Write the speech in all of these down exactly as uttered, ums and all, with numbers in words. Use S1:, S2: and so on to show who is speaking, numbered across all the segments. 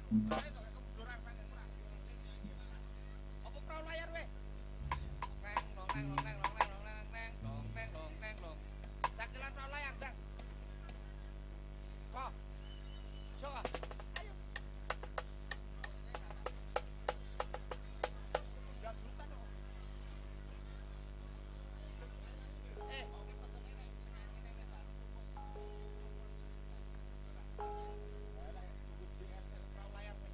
S1: Apa perahu layar weh? Neng dong neng dong neng dong neng dong neng neng dong neng dong neng dong. Sakilan perahu layar dak. Kok? Sok ah. Ayo. Udah sultan kok. Eh. Perahu layar sih.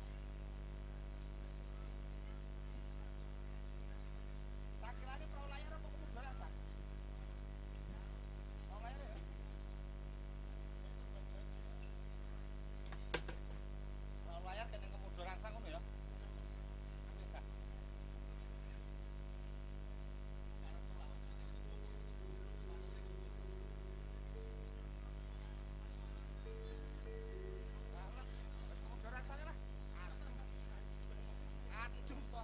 S1: Sakilane perahu layar apa kemudaran sak? Perahu layar ya. Perahu layar kene kemudaran sak ngono ya. Kemudaran sak lah. Aduh kok.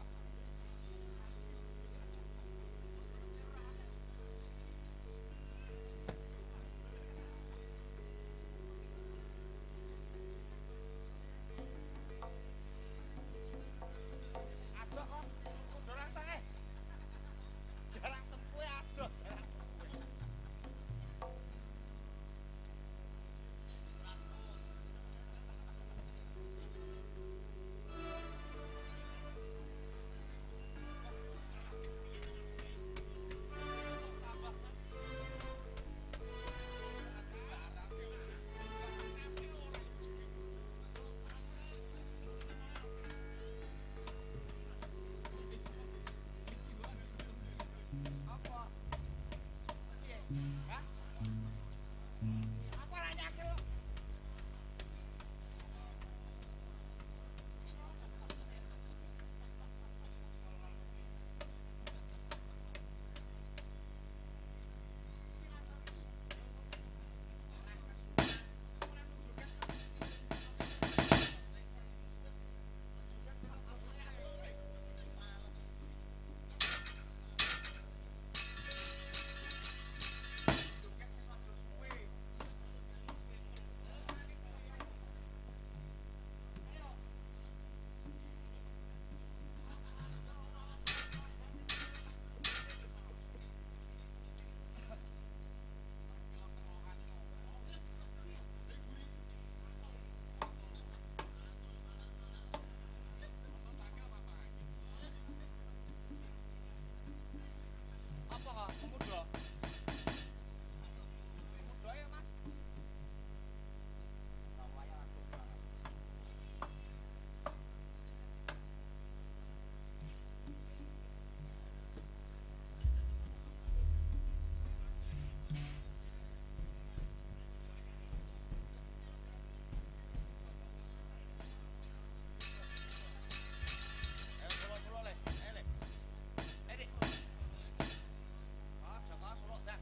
S1: Aduh kok. Kemudaran sak eh. Jarak tempuh aduh jarak. Apa? Piye? Hah? Apa ra nyakil lo? Apa kok? Kemudo. Kemudo ya, Mas. Perahu layar aku. Eh, solo-solo le. Eh, le. Eh, Dik. Ah, Jaka solo dah.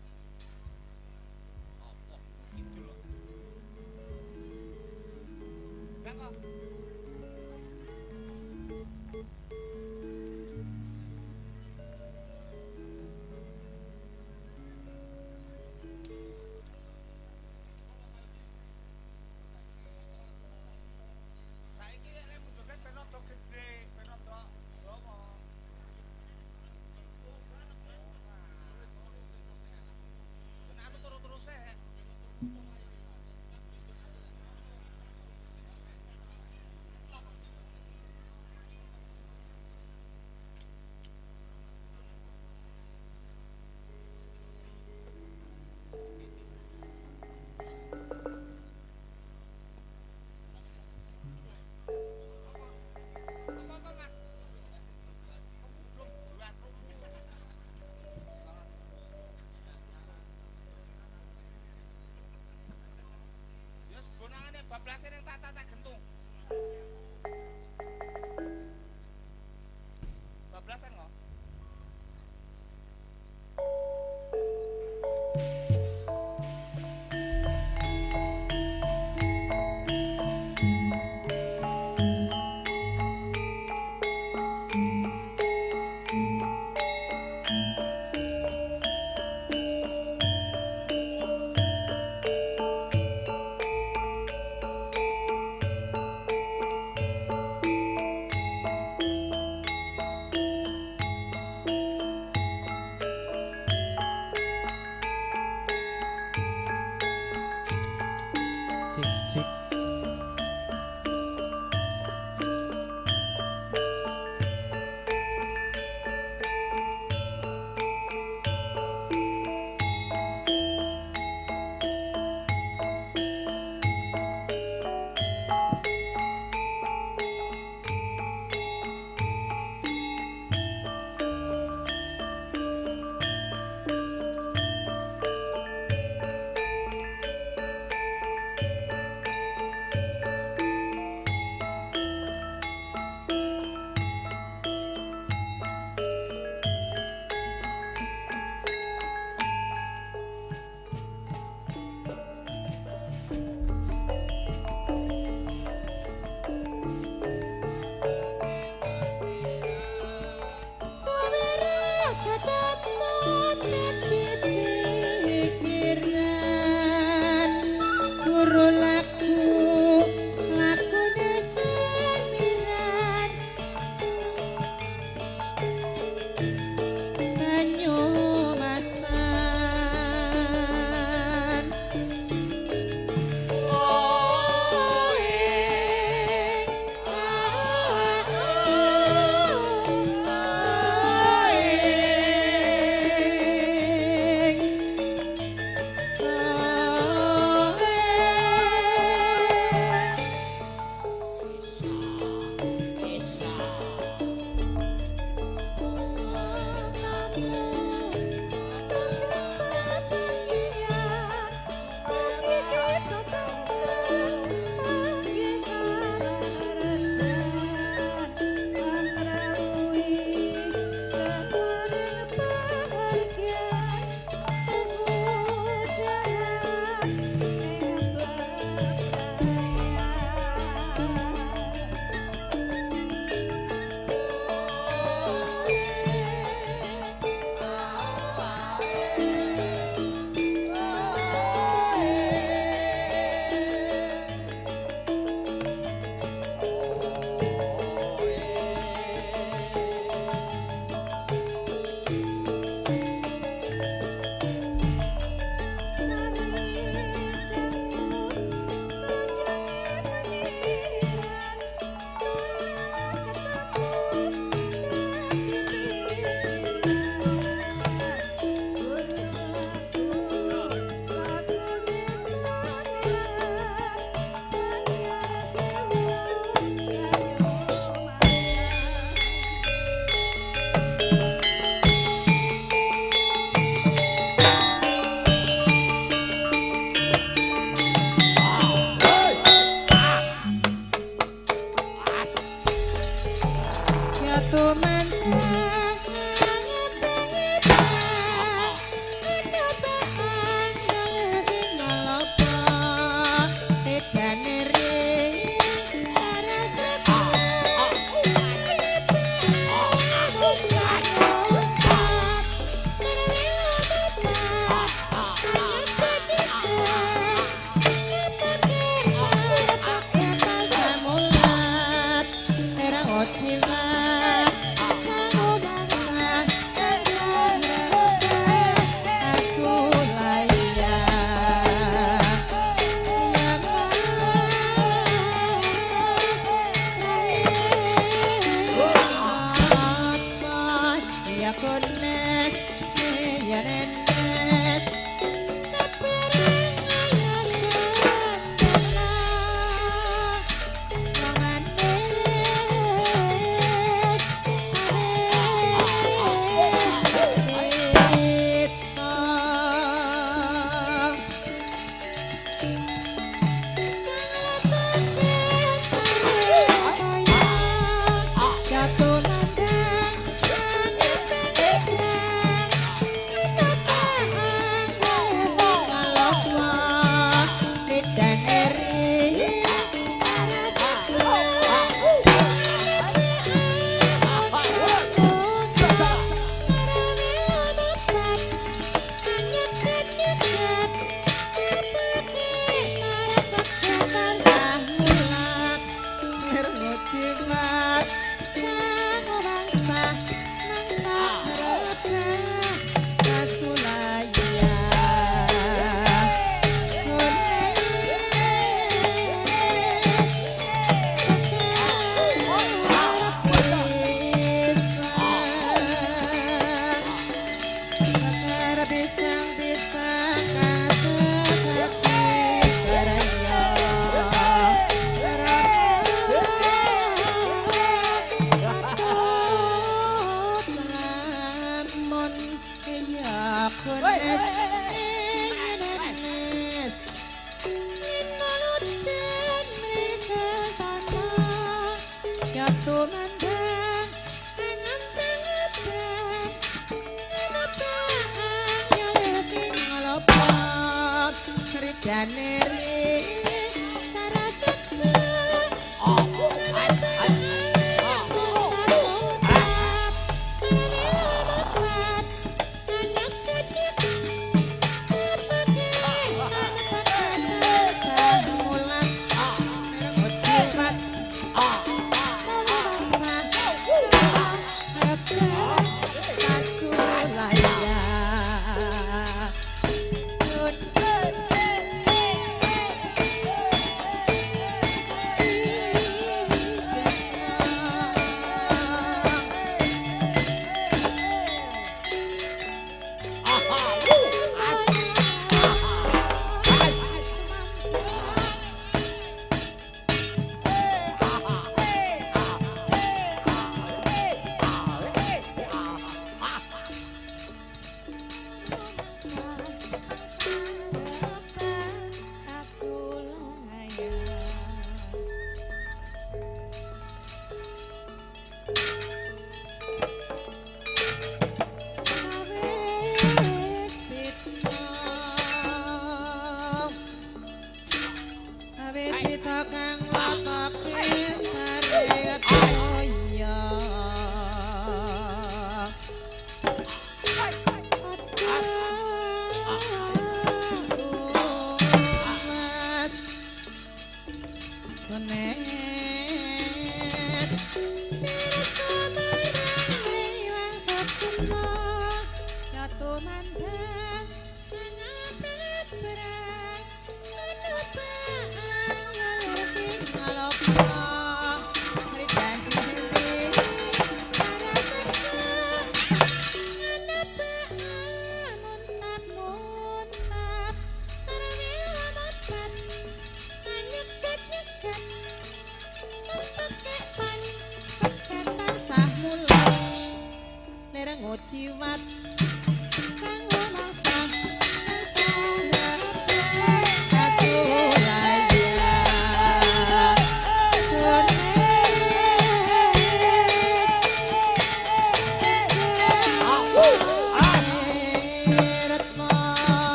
S1: Apa? Gitu loh. Dah kok. Saiki lek munjoget ben rada gedhe, ben rada lomo. Ben anu terus-terus e. Apa-apa, Mas? Belum bulat. Ya sebenarnya bablasnya yang tak tak gentung. Bablasan kok.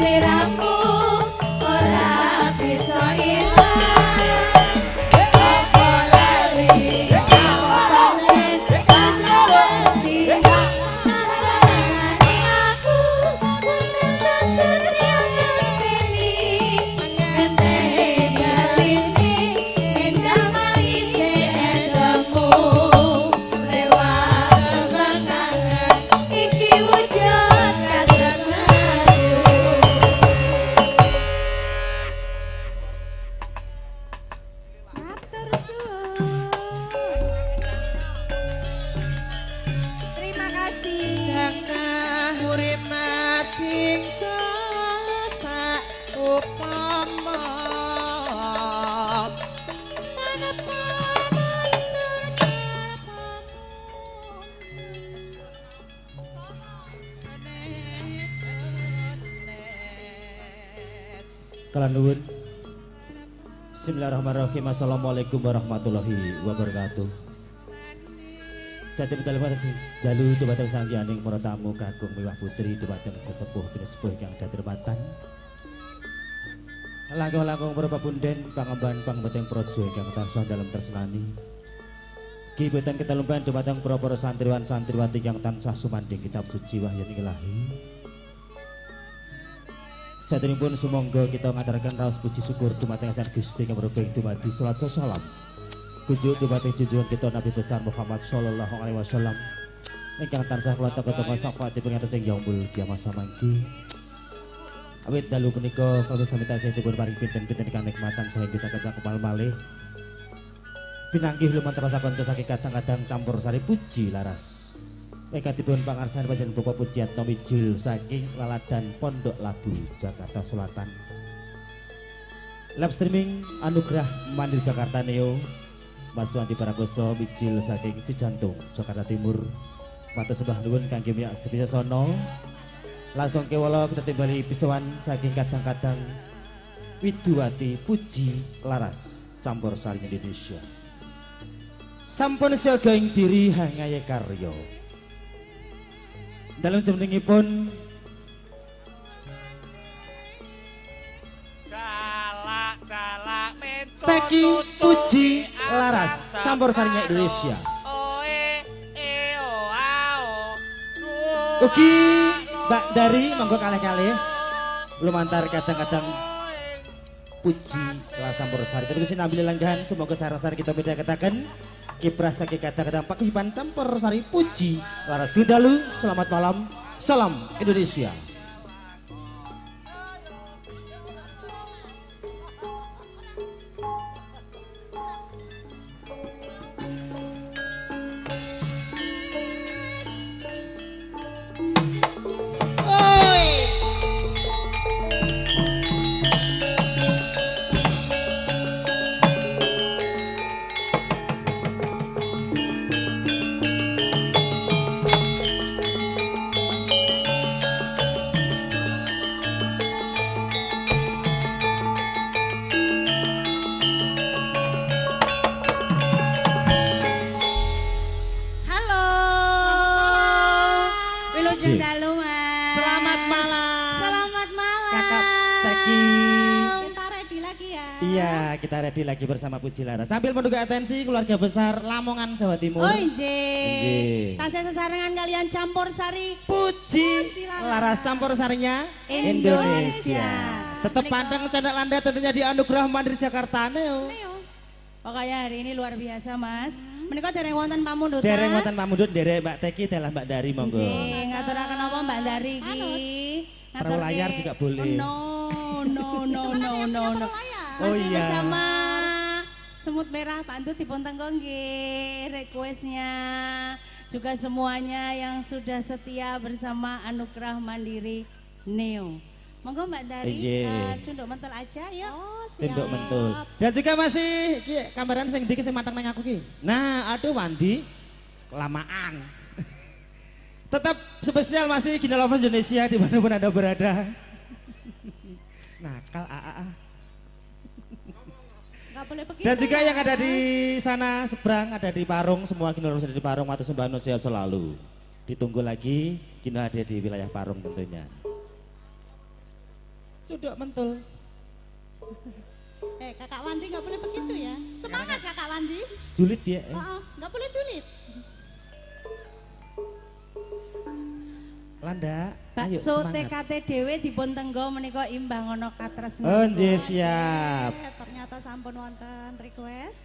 S2: siramu ora bisa ilang apa lali apa pas lewati sarani aku wonten sasatria ngenteni ngenteni alini endah marise esemu lewat kenangan iki wujud katresnaku. Matur suwun. Terima kasih.
S3: Jaka urip mating sak upama
S4: Kala nuwun. Bismillahirrahmanirrahim. Assalamualaikum warahmatullahi wabarakatuh. Satem dalem sing dalu dumateng sangyaning para tamu kakung miwah putri dumateng sesepuh pinesepuh ingkang katermatan. Langkung-langkung para papunden pangemban pangbeteng praja ingkang tansah dalem tresnani. Kiboten ketelumpan dumateng para-para santriwan santriwati ingkang tansah sumandhing kitab suci wahyuning ilahi. Saderengipun sumangga kita ngaturaken raos puji syukur dumateng Sang Gusti kang merubah dumadi salat salam. Kunjuk dumateng junjungan kita Nabi besar Muhammad sallallahu alaihi wasallam. Ingkang tansah kula teka-teka syafaatipun ngatos ing yaumul kiamah samangki. Awit dalu punika kagem sami tansah dipun paring pinten-pinten kanikmatan sehingga saged kepal malih. Pinanggih lumantar rasa kanca saking kadang-kadang campur sari puji laras. Ekatipun pangarsan panjenengan Bapak Pujian Tomijul saking Laladan Pondok Labu Jakarta Selatan. Live streaming Anugerah Mandiri Jakarta Neo Mas Wandi Parakoso Mijil saking Cijantung Jakarta Timur. Matur sembah nuwun kangge miyak sepisasono. Langsung kewala kita timbali pisawan saking kadang-kadang Widuwati Puji Laras Campur Sari Indonesia. Sampun siaga ing diri hangaya karya. Dalam jenengipun
S1: Jalak jalak menco
S4: Teki Puji Laras Campur Sarinya Indonesia.
S1: Oe e o a o.
S4: Ugi Mbak Dari monggo kalih-kalih lumantar kadang-kadang puji Laras Campur Sari. Terus nambil langgahan semoga sarang-sarang kita beda katakan kiprah saking kadang-kadang pakisipan Campur Sari Puji Laras Sindalu. Selamat malam, salam Indonesia.
S2: Wilujeng dalu, Mas.
S4: Selamat malam.
S2: Selamat malam.
S4: Kakak Teki.
S2: Kita ready lagi ya.
S4: Iya, kita ready lagi bersama Puji Laras. Sambil menduga atensi keluarga besar Lamongan Jawa Timur.
S2: Oh injih.
S4: Injih.
S2: Tasya sesarengan kalian campur sari
S4: Puji
S2: Puji
S4: Laras Campur Sarinya
S2: Indonesia.
S4: Indonesia. Tetap pantang channel Anda tentunya di Anugerah Mandiri Jakarta Neo.
S2: Pokoknya hari ini luar biasa, Mas. Menika dereng wonten pamundhutan.
S4: Dereng wonten pamundhut, derek Mbak Teki adalah Mbak Dari monggo.
S2: Nggih, ngaturaken apa Mbak Dari iki?
S4: Perahu layar juga boleh.
S2: No, no, no, no, no, no.
S4: Oh
S2: Masih
S4: iya.
S2: bersama Semut Merah Pak Antut dipun tenggo nggih requestnya. Juga semuanya yang sudah setia bersama Anugerah Mandiri Neo. Monggo Mbak Dari,
S4: Iya.
S2: uh, cunduk mentul aja ya. Oh,
S4: Cendok mentul. Dan juga masih ki kameran sing ndi ki sing matang nang aku ki. Nah, aduh Wandi kelamaan. Tetap spesial masih Gina Lovers Indonesia dimanapun Anda berada. Nakal A A A.
S2: Nggak boleh begitu.
S4: Dan juga
S2: ya.
S4: yang ada di sana seberang ada di Parung, semua Gina Lovers ada di Parung, matur sembah nuwun sehat selalu. Ditunggu lagi Gina ada di wilayah Parung tentunya.
S3: cuduk mentul.
S5: Eh, Kakak Wandi nggak boleh begitu ya. Semangat Kakak Wandi.
S4: Julid ya. eh.
S5: Oh, nggak boleh julid.
S3: Landa, ayo
S2: Bakso T
S3: semangat.
S2: K T dhewe dipun tenggo menika imbang ana katresnan.
S4: Oh, nggih siap.
S5: Eh, ternyata sampun wonten request.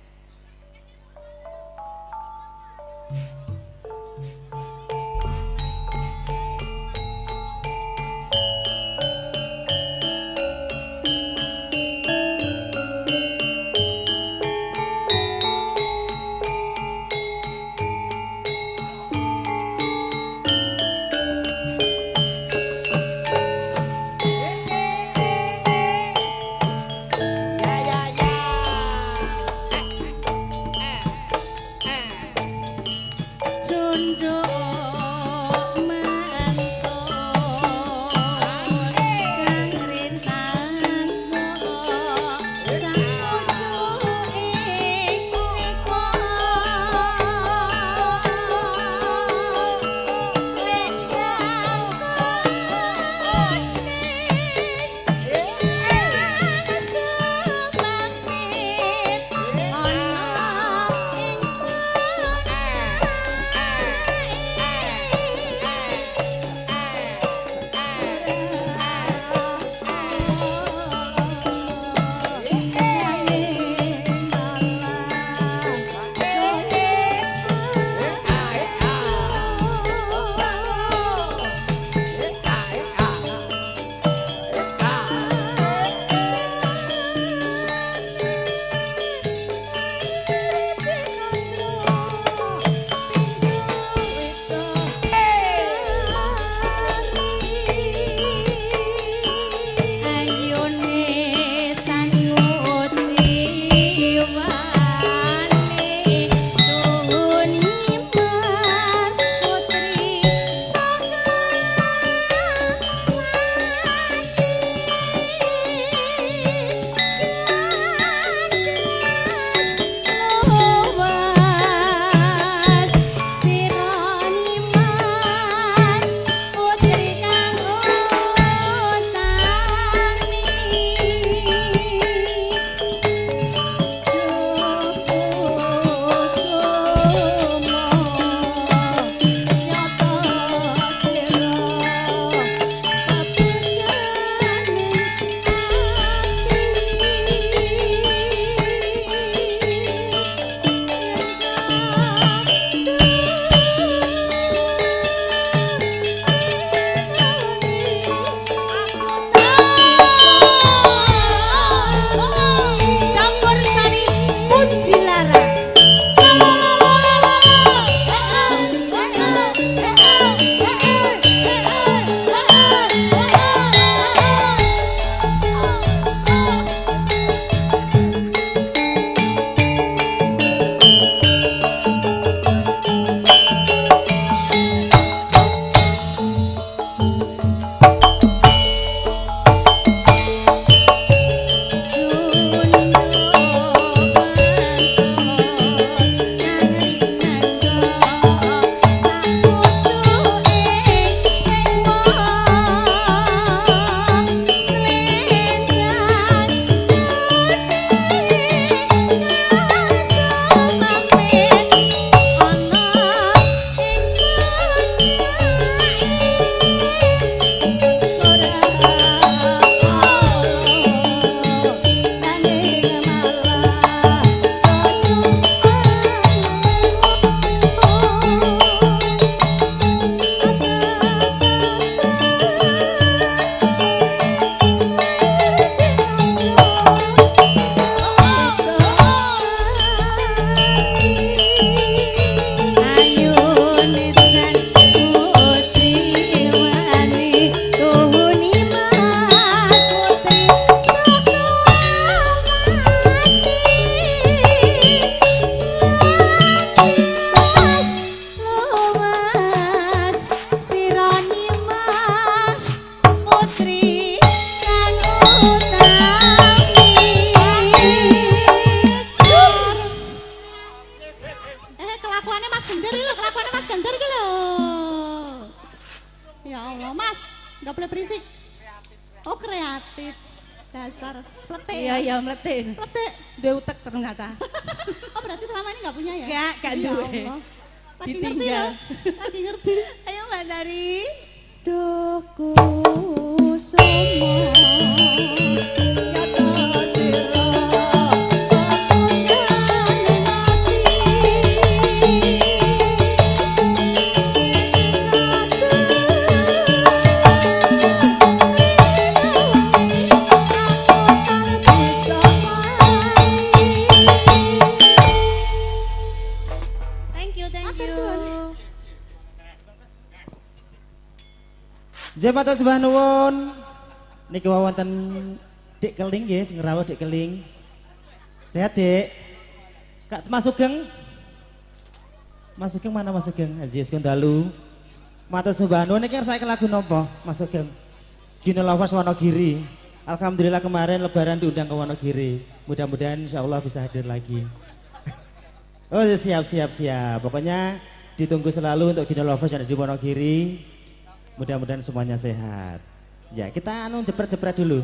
S3: Ya ya ya.
S5: Oh kreatif. Dasar pletek.
S2: Iya iya meletin.
S5: Pletek.
S2: Dia utek ternyata.
S5: Oh berarti selama ini nggak punya ya?
S2: Enggak, enggak
S5: Ya
S2: duwe.
S5: Allah. Lagi ngerti
S2: Ditinggal.
S5: ya? Lagi ngerti.
S2: Ayo Mbak Tari.
S5: Doku somo nyata sira aku jane
S2: Thank you, thank
S5: Matur
S2: you.
S5: suwun.
S3: Jemaat sembah nuwun. Niki wonten Dik Keling nggih, sing ngrawuh Dik Keling. Sehat, Dik? Kak Mas Sugeng. Mas Sugeng mana Mas Sugeng? Haji Sekondalu. Matur sembah nuwun niki ngersake lagu napa, Mas Sugeng? Gino Lovers Wonogiri. Alhamdulillah kemarin lebaran diundang ke Wonogiri. Mudah-mudahan insyaallah bisa hadir lagi. Oh siap siap siap. Pokoknya ditunggu selalu untuk Gino Lovers yang ada di Wonogiri. Mudah-mudahan semuanya sehat. Ya kita anu jepret-jepret dulu.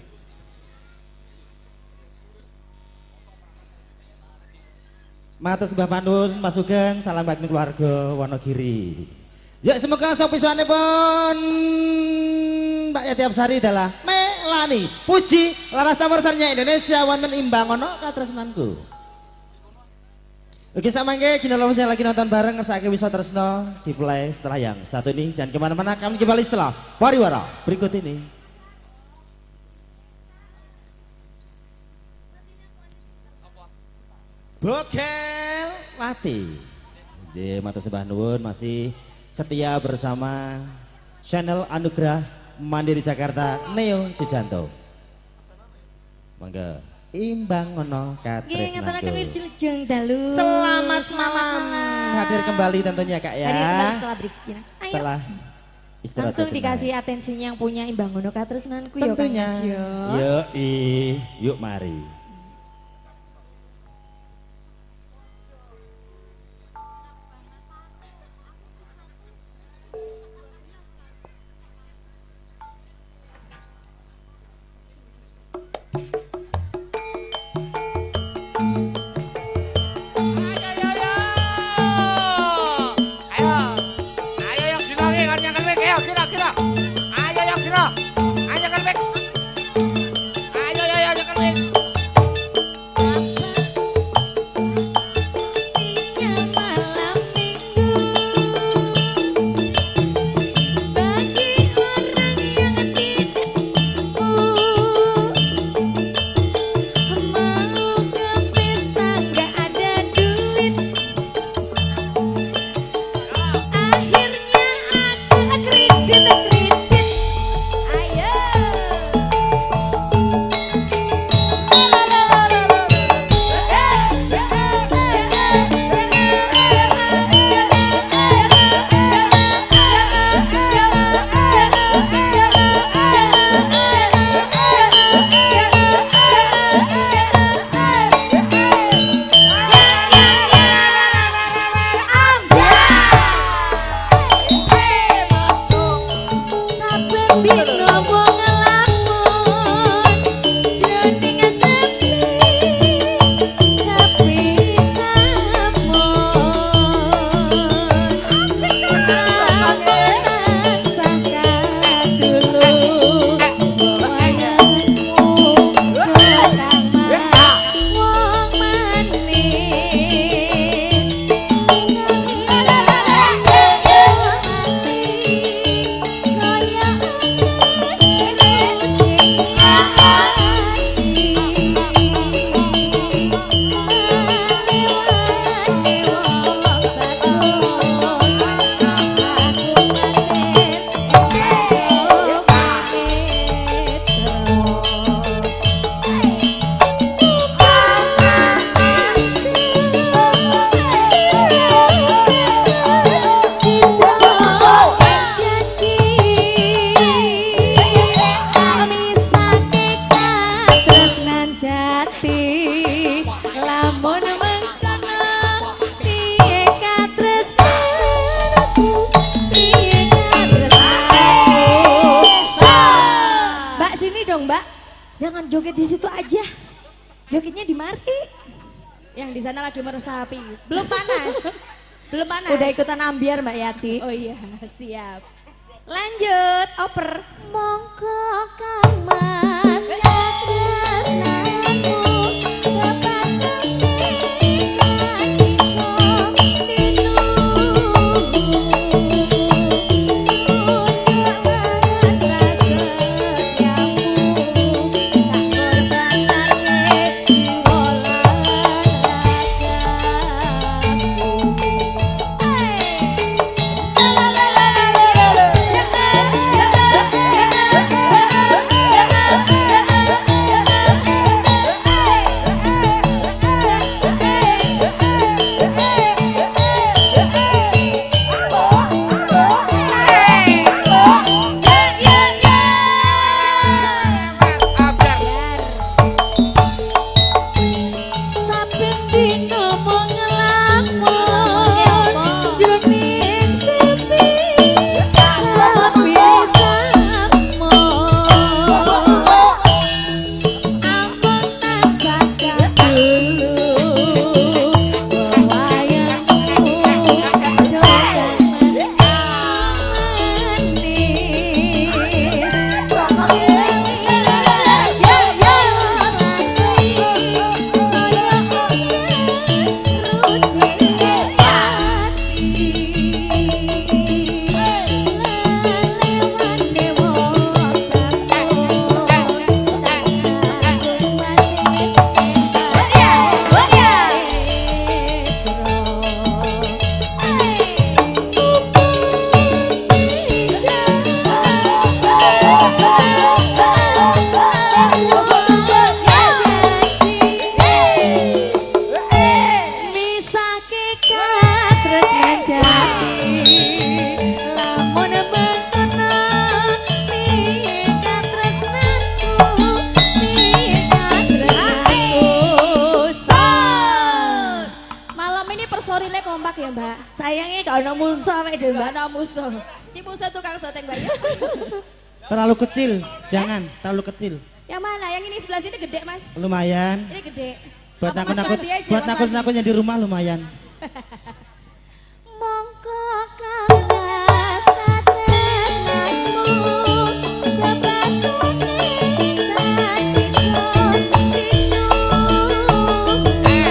S3: Matur sembah panun Mas Sugeng, salam bagi keluarga Wonogiri. Yuk semoga sok pisuanipun Mbak Yati Absari adalah Melani Puji Laras Cawarsannya Indonesia wonten imbangono katresnanku. Oke sama nge, Gino Lovers yang lagi nonton bareng ngersake Wiswa Tresno dimulai setelah yang satu ini. Jangan kemana-mana, kami kembali setelah pariwara berikut ini. Bokel Wati. J Mata Sembah Nuwun masih setia bersama channel Anugerah Mandiri Jakarta Neo Jujanto. Mangga. Imbang ngono katresnanku.
S6: dalu.
S3: Selamat malam. Hadir kembali tentunya Kak ya.
S6: Hadir kembali setelah break sejenak. Ayo.
S3: Setelah istirahat
S6: Langsung
S3: sejenak.
S6: dikasih atensinya yang punya Imbang Ngono katresnanku ya Kang
S3: Tentunya.
S6: Mas yo.
S3: Yuk, yuk mari.
S6: Mbak sini dong Mbak. Jangan joget di situ aja. Jogetnya di mari.
S5: Yang di sana lagi meresapi. Belum panas. Belum panas.
S6: Udah ikutan ambiar Mbak Yati.
S5: Oh iya, siap.
S6: Lanjut, oper. Mongko Kang Mas tresnamu bapak sampeyan iso ditunggu. Sudah banget rasetiamu tak korbanake jiwa saben dina mung ngelamun juning sepi tapi samo ampun tansah dulu wayangmu dolan misake katresnan jati lamun mengkena mi katresnanku mi katresnanku son.
S5: Malam ini personilnya kompak ya Mbak.
S6: Sayangnya gak ada musuh awake dhewe
S5: Mbak
S6: Mbak.
S5: ada musuh. Di musuh tukang soteng Mbak ya.
S3: Terlalu kecil, jangan terlalu kecil.
S5: Yang mana? Yang ini sebelah sini gede Mas.
S3: Lumayan.
S5: Ini gede.
S3: Buat
S5: Apa Mas
S3: nakut-nakut,
S5: Fandi aja,
S3: buat
S5: Mas
S3: nakut-nakutnya di rumah lumayan.
S6: Mongko kalas katresnanmu bapak sampeyan iso ditunggu.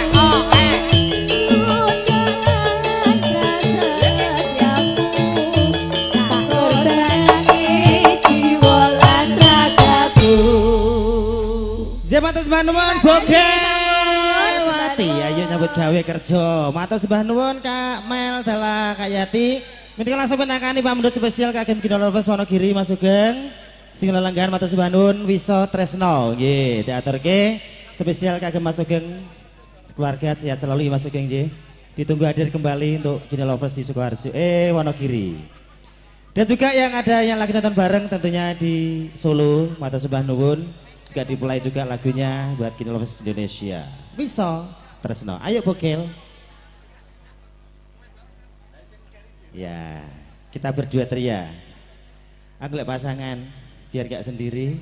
S6: Undangan prasetyamu tak korbanake jiwa lan ragaku.
S3: Jemaat sembah nuwun Bogel Wati, ayo nyambut gawe kerja. Matur sembah nuwun Kak Mel Dala Kak Yati. Menika langsung menangani pamundhut spesial kagem Kino Lovers Wonogiri Mas Sugeng. Sing lelenggahan matur sembah nuwun Wiso Tresno nggih, diaturke spesial kagem Mas Sugeng. Keluarga sehat selalu ya Mas Sugeng nggih. Ditunggu hadir kembali untuk Kino Lovers di Sukoharjo eh Wonogiri. Dan juga yang ada yang lagi nonton bareng tentunya di Solo, matur sembah nuwun. Juga dimulai juga lagunya buat Kino Lovers Indonesia. Bisa Tresno, ayo Bogel. Ya, kita berdua teriak. Aku lihat pasangan, biar gak sendiri.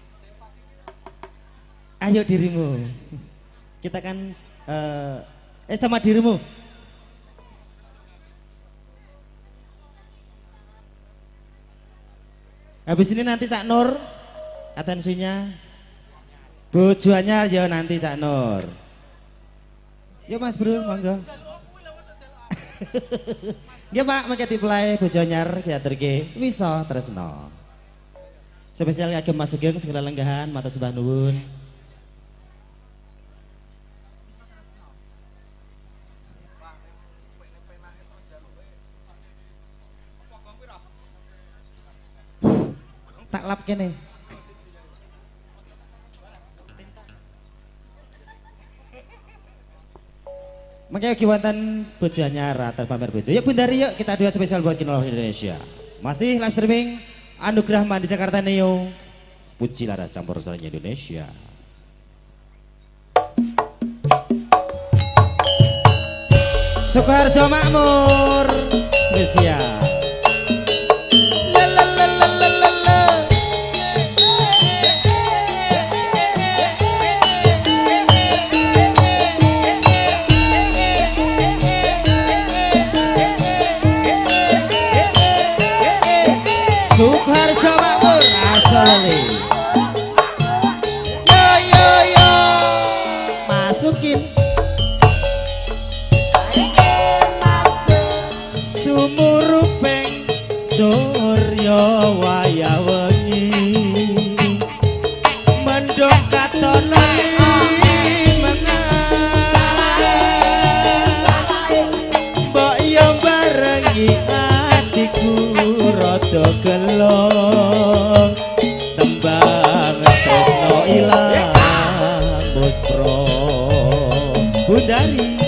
S3: Ayo dirimu. Kita kan uh, eh sama dirimu. Habis ini nanti Cak Nur atensinya bojoannya ya nanti Cak Nur. Yuk Mas Bro, monggo. Nggih Pak, mengke diplay bojo anyar diaturke Wiso Tresno. Spesial kagem Mas Sugeng sing lenggahan matur sembah nuwun. Tak lap kene. Makanya kiwantan bojo anyar atas pamer bojo. Yuk Bundari yuk kita duet spesial buat Kino Lovers Indonesia. Masih live streaming Anugerah Mandi Jakarta Neo. Puji laras campur suaranya Indonesia. Sukoharjo Makmur spesial. La la la la la la la. Yo yo yo. Masukin. Sumurupeng surya waya wengi mendung katone mbok yo barengi atiku rada gelong tembang tresno ilang bos pro Bundari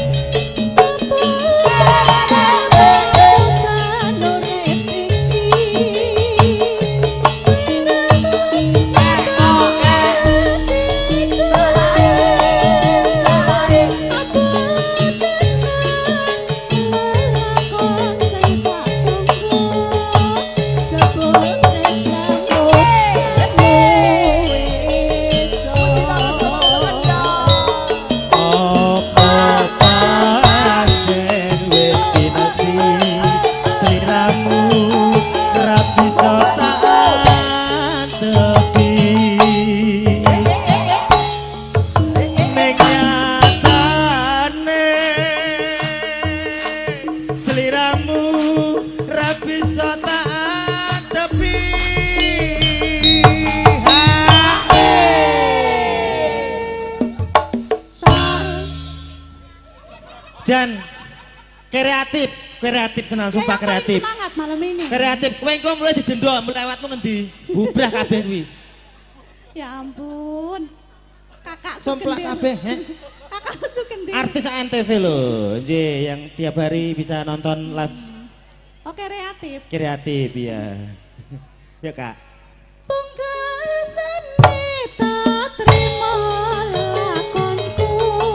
S3: Jan, kreatif, kreatif senang sumpah kreatif.
S2: Semangat malam ini.
S3: Kreatif, kowe engko mulai dijendok, mulai lewatmu ngendi? Bubrah kabeh kuwi.
S2: Ya ampun. Kakak
S3: Somplak kabeh, he?
S2: Kakak Sukendil.
S3: Artis A N T V loh, J yang tiap hari bisa nonton live.
S2: Oke, kreatif.
S3: Kreatif ya. Ya Kak.
S2: Pungkasan tak terima lakonku.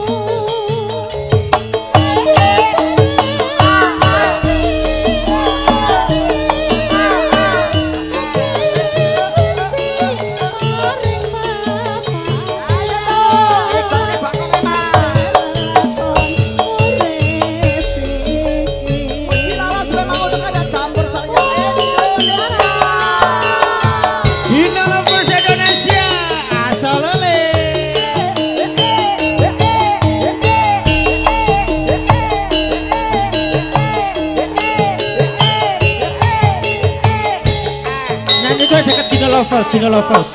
S3: Gino Lovers, Gino Lovers.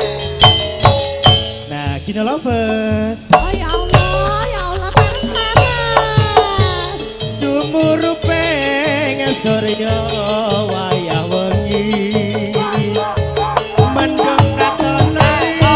S3: Nah, Gino Lovers.
S2: Oh ya Allah, ya Allah panas-panas.
S3: Sumurupeng surya wayah wengi. Mendung katone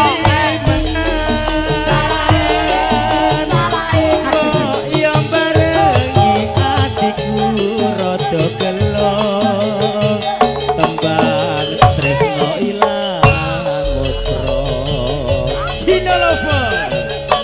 S3: menang. Yo barengi atiku rada gelong. Tembang tresno ilang wis pro Gino Lovers.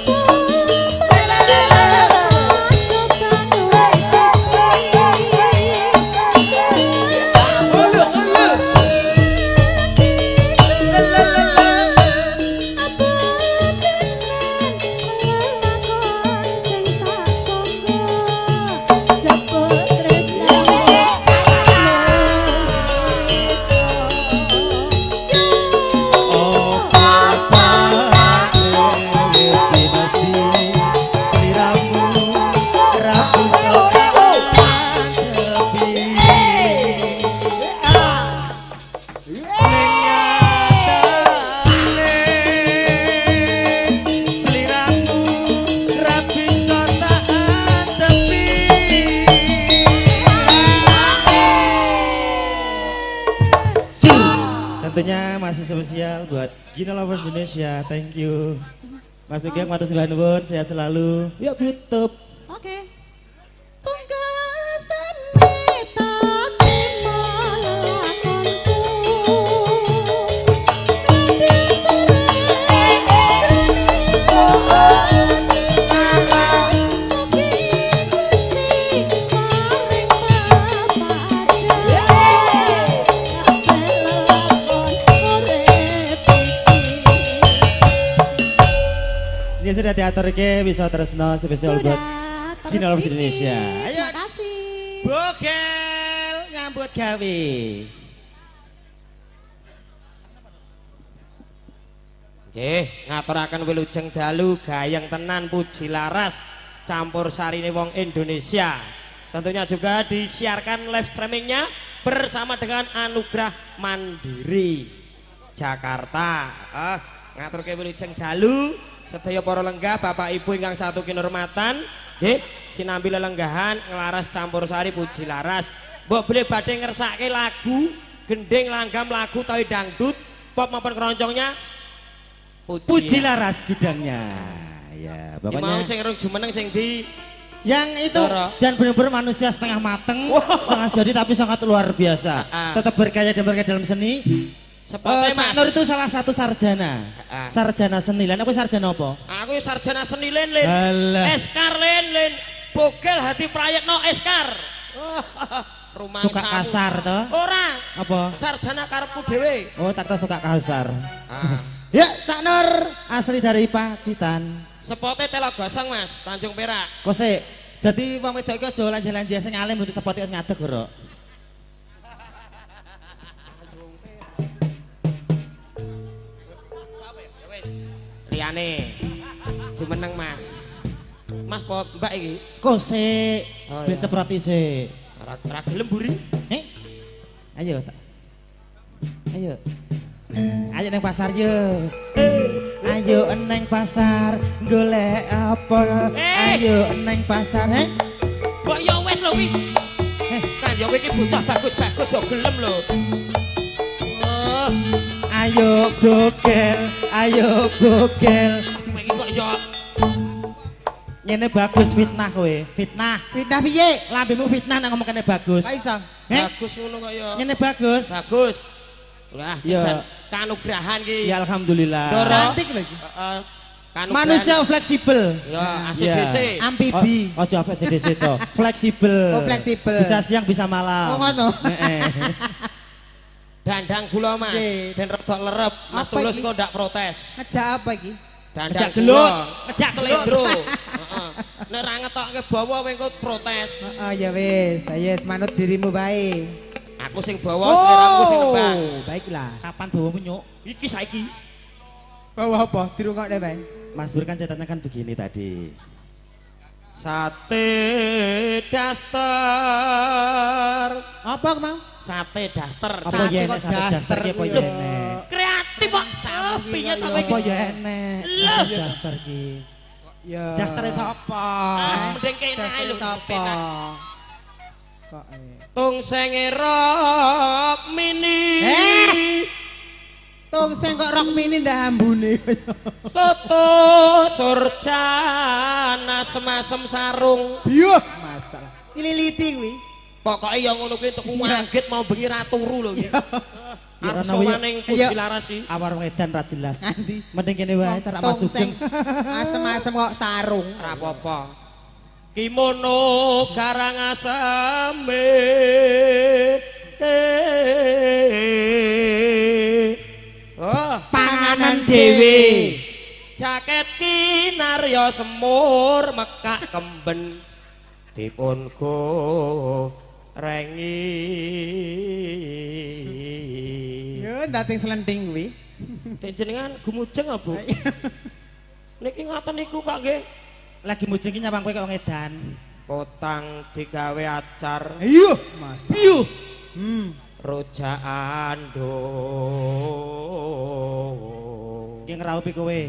S3: Tentunya masih spesial buat Gino Lovers Indonesia. Thank you. Mas Sugeng, Matur Sembah Nuwun, sehat selalu. Yuk tutup.
S2: Oke. Pungkasan meta terima lakonku.
S3: Ini sudah teater ke bisa tresno spesial buat Gino Lovers Indonesia. Ayo.
S2: Terima kasih.
S3: Bogel ngambut gawe.
S7: Nggih, ngaturaken wilujeng dalu gayeng tenan puji laras campur sarine wong Indonesia. Tentunya juga disiarkan live streamingnya bersama dengan Anugerah Mandiri Jakarta. Ah, ngaturke wilujeng dalu sedaya para lenggah Bapak Ibu ingkang satu kinurmatan, nggih, sinambi lelenggahan nglaras campur sari puji laras. Mbok boleh badhe ngersake lagu gending langgam lagu tawi dangdut pop maupun keroncongnya puji,
S3: Puji laras gudangnya. Ya,
S7: Pokoknya
S3: pokoknya
S7: mau sing rung jumeneng sing di
S3: yang itu
S7: Doro.
S3: jangan benar-benar manusia setengah mateng, setengah jadi tapi sangat luar biasa.
S7: Ah.
S3: Tetap berkarya dan berkarya dalam seni.
S7: sepotnya
S3: Eh, Cak
S7: Mas.
S3: Nur itu salah satu sarjana.
S7: Ah.
S3: Sarjana seni. Lan aku sarjana apa?
S7: Aku ya sarjana seni len len.
S3: Alah.
S7: Eskar len len. Bogel hati prayekno eskar. Rumah
S3: Suka kasar toh?
S7: Ora.
S3: Apa?
S7: Sarjana karepku dhewe.
S3: Oh, tak tahu suka kasar.
S7: Ah.
S3: Ya, Cak Nur asli dari Pacitan.
S7: Sepote telo gosong Mas, Tanjung Perak.
S3: Kose, dadi wong wedok iki aja lanjut-lanjut sing alim untuk sepote wis ngadeg ora.
S7: Liyane. Jumeneng Mas. Mas po Mbak iki.
S3: Kose,
S7: Oh,
S3: ben
S7: iya.
S3: ceproti sik.
S7: Ora ora gelem mburi.
S3: Eh? Ayo, tak. Ayo. Ayo neng pasar yo. Ayo neng pasar golek apa?
S7: Eh.
S3: Ayo neng pasar, eh?
S7: Kok ya wis lho wi.
S3: Eh.
S7: Kan ya kowe iki bocah bagus-bagus yo gelem lho. Oh,
S3: Ayo bogel, ayo bogel.
S7: kowe iki kok ya
S3: Ngene bagus fitnah kowe, fitnah.
S8: Fitnah piye?
S3: Lambemu fitnah nek ngomong kene bagus.
S8: Kok iso?
S3: Eh?
S7: bagus ngono kok ya.
S3: Ngene bagus.
S7: Bagus. Lah,
S3: Ya.
S7: jan kanugrahan ki.
S3: Ya alhamdulillah.
S7: Doro.
S8: Cantik lagi.
S7: Heeh. Kanugrahan.
S3: Manusia fleksibel.
S7: Ya, A C D C.
S3: Ya.
S8: Amfibi.
S3: Oh, ojo A C D C to. Fleksibel.
S8: Oh, fleksibel.
S3: Bisa siang bisa malam.
S8: Oh, ngono.
S3: Heeh.
S7: Dandang gula Mas,
S8: Nggih.
S7: ben rada lerep. Mas
S8: Apa
S7: Tulus
S8: iki?
S7: kok ndak protes.
S8: Ngejak apa iki?
S7: Dandang
S3: Ngejak gelut,
S7: gula.
S3: ngejak gelut.
S7: Slendro. Heeh. Nek ra ngetokke bawa kowe engko protes.
S8: Oh ya wis, ayo manut dirimu bae.
S7: Aku sing bawa, seleramu sing nembang.
S8: baiklah.
S3: Kapan bawamu nyuk?
S7: Iki saiki.
S8: Bawa apa? Dirungokne bae.
S3: Mas Bur kan ceritanya kan begini tadi.
S7: Sate daster.
S8: Apa mau?
S7: Sate daster.
S3: Apa
S8: Sate
S3: ya
S8: kok
S3: enek sate
S8: daster
S3: daster ki apa
S8: ki
S3: ya
S8: lho.
S3: enek?
S7: Kreatif kok. Oh, piye to kowe
S3: Apa
S7: iki?
S3: ya enek?
S7: Lah.
S3: Sate daster ki.
S8: Ya.
S3: Dastere sapa?
S7: Ah, mending kene ae lho.
S8: Sapa? Kok eh.
S7: Tung senge rok mini.
S8: Eh. Tung sing kok rok mini ndak ambune.
S7: Soto surjana semasem sarung.
S8: Iya, masalah. Dililiti kuwi.
S7: Pokoknya yang ngono kuwi tuku wanggit mau bengi ra turu lho iki.
S3: Ya,
S7: Arep
S3: ana wi-
S7: sowaning puji
S8: Ayo.
S7: laras ki.
S3: Awar wedan ra jelas.
S8: Nanti.
S3: Mending kene wae cara Mas
S8: Tung sing
S3: Sugeng.
S8: asem-asem kok sarung.
S7: Ora apa-apa. Kimono Karangasem. Oh,
S3: Panganan dhewe.
S7: jaket kinarya semur mekak kemben dipun gorengi.
S8: Yo ndating slending kuwi.
S7: Dek jenengan gumujeng apa, Bu? Niki ngoten niku kok nggih.
S3: Lagi mujeng ki nyawang kowe kok ngedan.
S7: Kotang digawe acar,
S8: Iya, Mas. Iya. Hmm.
S7: rojak andong,
S3: Ki ngraupi kowe.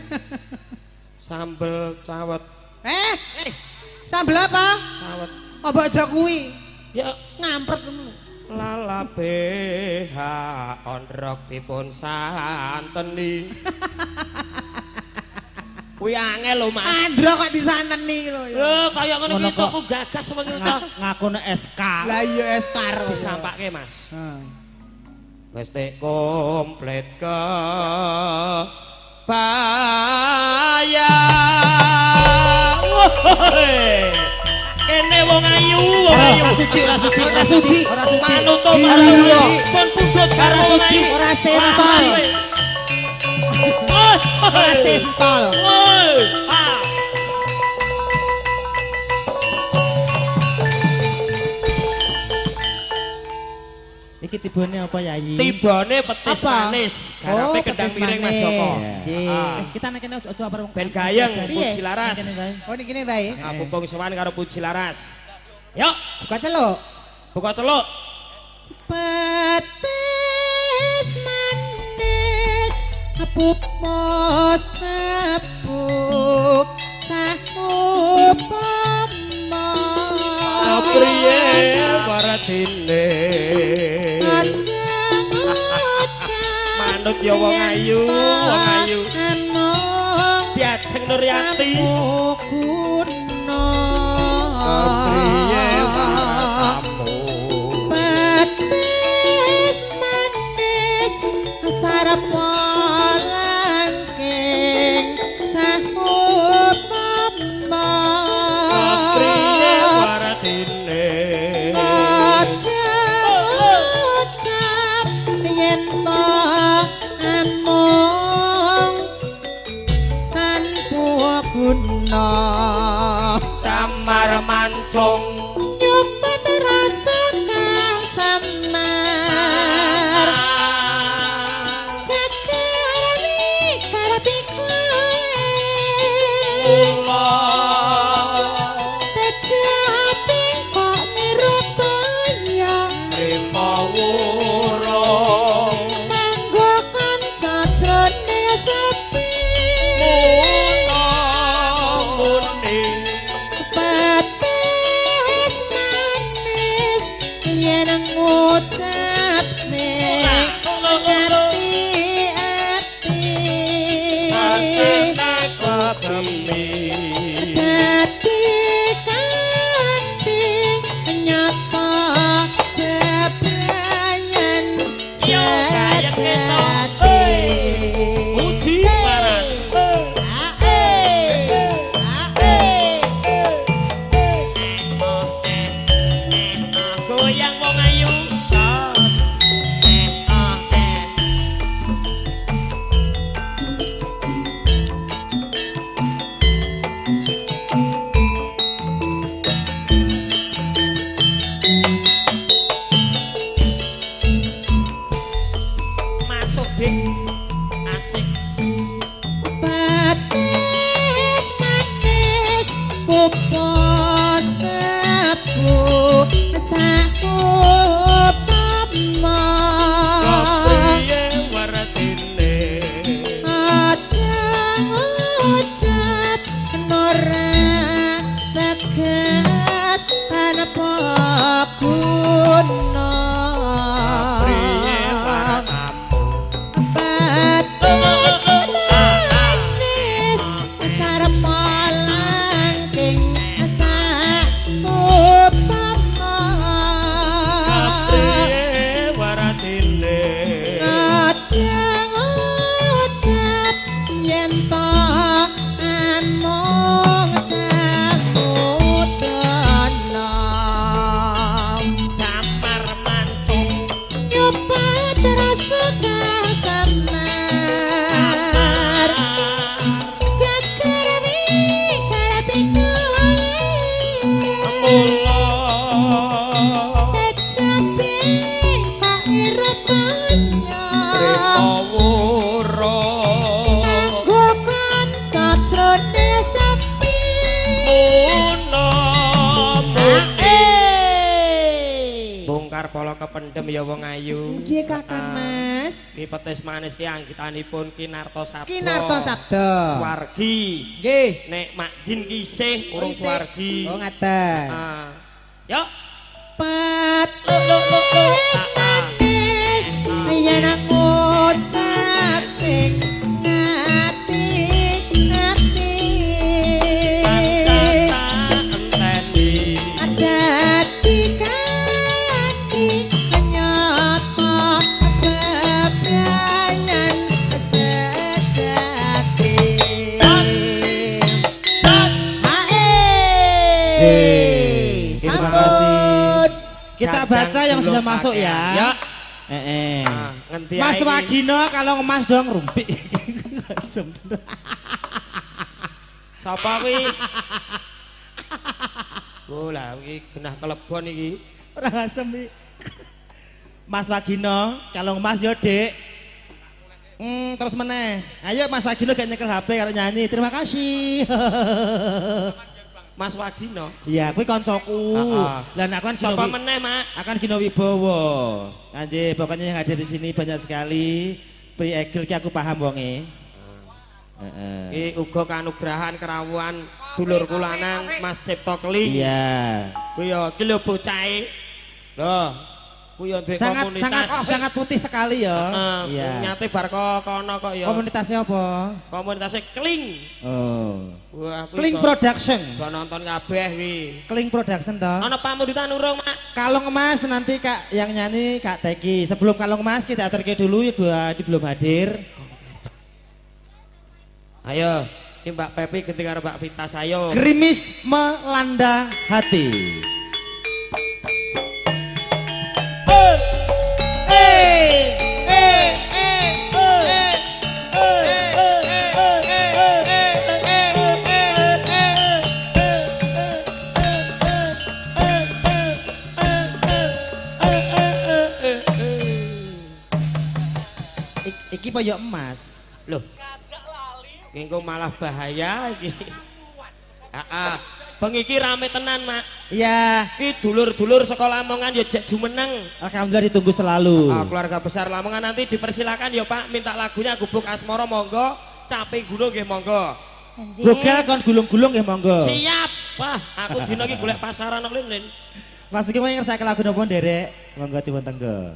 S7: sambel cawet,
S8: Eh, eh. Sambel apa?
S7: cawet.
S8: Apa aja kuwi?
S7: Ya
S8: Ngampret ngono.
S7: lalabe ha ondrok dipun santeni. Kuwi angel lho, Mas.
S8: Andro kok disanteni lho.
S7: Lho, kaya ngono
S3: Ngono
S7: iki
S3: kok.
S7: aku gagas semono to.
S3: Nga- Ngaku nek S K.
S8: Lah iya es karo.
S7: Disampake, Mas.
S8: Heeh.
S7: Wis tek komplit ke bayang. Woy. Kene wong ayu, wong ayu.
S3: Rasudi, rasudi,
S8: Rasudi.
S3: rasudi.
S7: Manut to
S8: Ora
S7: manut.
S8: sudi.
S7: Son pundhut karo wong
S8: Rasudi,
S7: ayu.
S8: ora sentol. Ora sentol.
S7: Woi. Ah.
S3: Iki Iki tibone apa Yayi?
S7: Tibone petis
S3: Apa?
S7: manis.
S3: Oh,
S7: Garepe kendang
S3: petis
S7: miring Mas
S3: manis.
S7: Joko.
S3: Nggih.
S7: Ah.
S3: Eh, kita nek kene ojo apa wong.
S7: Ben gayeng
S3: Piye?
S7: Puji Laras.
S3: Kene bae.
S8: Oh ini gini baik.
S7: Aku pung sowan karo Puji Laras. Yuk,
S8: Buka celuk.
S7: buka celuk.
S8: Petis manis apupos apuk sahup
S7: Priye waratine. Manut ya wong ayu, wong ayu. Diajeng Nuryati. Priye waratamu.
S8: Petis manis sarap langking sahup
S7: Priye waratine.
S8: Aja ucap yen to amung tanpa guna
S7: Damar mancung.
S8: nyupat rasa kang samar kakarani karapi tecaping kok nirutaya manggo kanca jroning sepi petis manis yen ngucap sing ati-ati dadi kandhing nyata bebrayan sejati
S7: Puji Laras. Goyang wong ayu. Masuk dik. Asik.
S8: Petis manis pupus tebu sakup pama
S7: Priye waratine.
S8: aja ngucap nora tegas tanpa guna
S7: Priye waratamu.
S8: Petis manis sarap langking sakup pama
S7: Priye waratine.
S8: aja ngucap yen to amung samudana
S7: Damar mancung.
S8: nyupat rasa kang samar kakarani karapi
S7: Mula.
S8: tecapin kok irutanya
S7: Primawara.
S8: nganggo kanca jroning sepi
S7: Muna muni.
S8: Bongkar
S7: Bongkar pola kependem ya wong ayu.
S8: nggih Kakang Mas
S7: Ki petis manis ki anggitanipun Kinarto Sabda.
S8: Kinarto Sabda
S7: Swargi.
S8: nggih
S7: Nek Mak Jin ki isih urung
S8: Isih.
S7: swargi.
S8: oh ngaten
S7: Ah. Yuk.
S8: petis manis yen ngucap sing ngati ati
S7: Enteni.
S8: dadi kaki nyata bebrayan sejati Hae
S3: Terima
S8: sambut
S3: kasih. Kita
S7: Gandang
S3: baca yang sudah
S7: Gulo
S3: masuk
S7: Kakek.
S3: ya.
S7: Ya.
S3: Eh, eh.
S7: Ah, ngendi
S3: Mas
S7: ae iki?
S3: Wagino kalau ngemas dong rumpi. Asem.
S7: Sapa kuwi? Oh lah iki genah kelebon iki.
S3: Ora asem iki. Mas Wagino, kalung Mas yo Dek. Hmm, terus meneh. Ayo Mas Wagino gak nyekel H P karo nyanyi. Terima kasih.
S7: Mas Wagino.
S3: Iya, kuwi koncoku.
S7: Heeh.
S3: Lah nek kan
S7: Sapa meneh, Mak?
S3: akan Gino Wibowo. Anjir, pokoknya yang hadir di sini banyak sekali. Pri Egel ki aku paham wonge. Heeh.
S7: Iki uga kanugrahan kerawuhan dulur kula nang Mas Cipto Keling.
S3: Iya.
S7: Kuwi ya iki lho bocahe. Loh, kuwi ya duwe
S3: Sangat
S7: komunitas.
S3: sangat sangat putih sekali ya.
S7: Heeh,
S3: Iya.
S7: nyate bar kok kono kok ya.
S3: Komunitasnya apa?
S7: Komunitasnya Keling.
S3: Oh.
S7: Wah, kuwi
S3: Kling
S7: kok-
S3: Production.
S7: kok nonton kabeh kuwi.
S3: Kling Production toh.
S7: Ana pamundutan urung, Mak?
S3: Kalung Emas nanti Kak yang nyanyi Kak Teki. Sebelum Kalung Emas kita aturke dulu ya dua di belum hadir.
S7: Ayo, iki Mbak Pepi ganti karo Mbak Vita sayo.
S3: Gerimis melanda hati. Ik- Iki koyo emas.
S7: Loh. Engko malah bahaya iki. Heeh. Bengi iki rame tenan, Mak.
S3: Iya,
S7: Iki dulur-dulur sekolah Lamongan ya jek jumeneng.
S3: alhamdulillah ditunggu selalu.
S7: Ah, keluarga besar Lamongan nanti dipersilakan ya Pak, minta lagunya Gubuk Asmoro monggo, Caping Gunung nggih monggo.
S5: Anjir.
S3: Boga kon gulung-gulung ya monggo.
S7: Siap. Wah, aku dino iki golek pasaran kok Lin.
S3: Mas iki mau ngersake lagu napa nderek? Monggo dipun tenggo.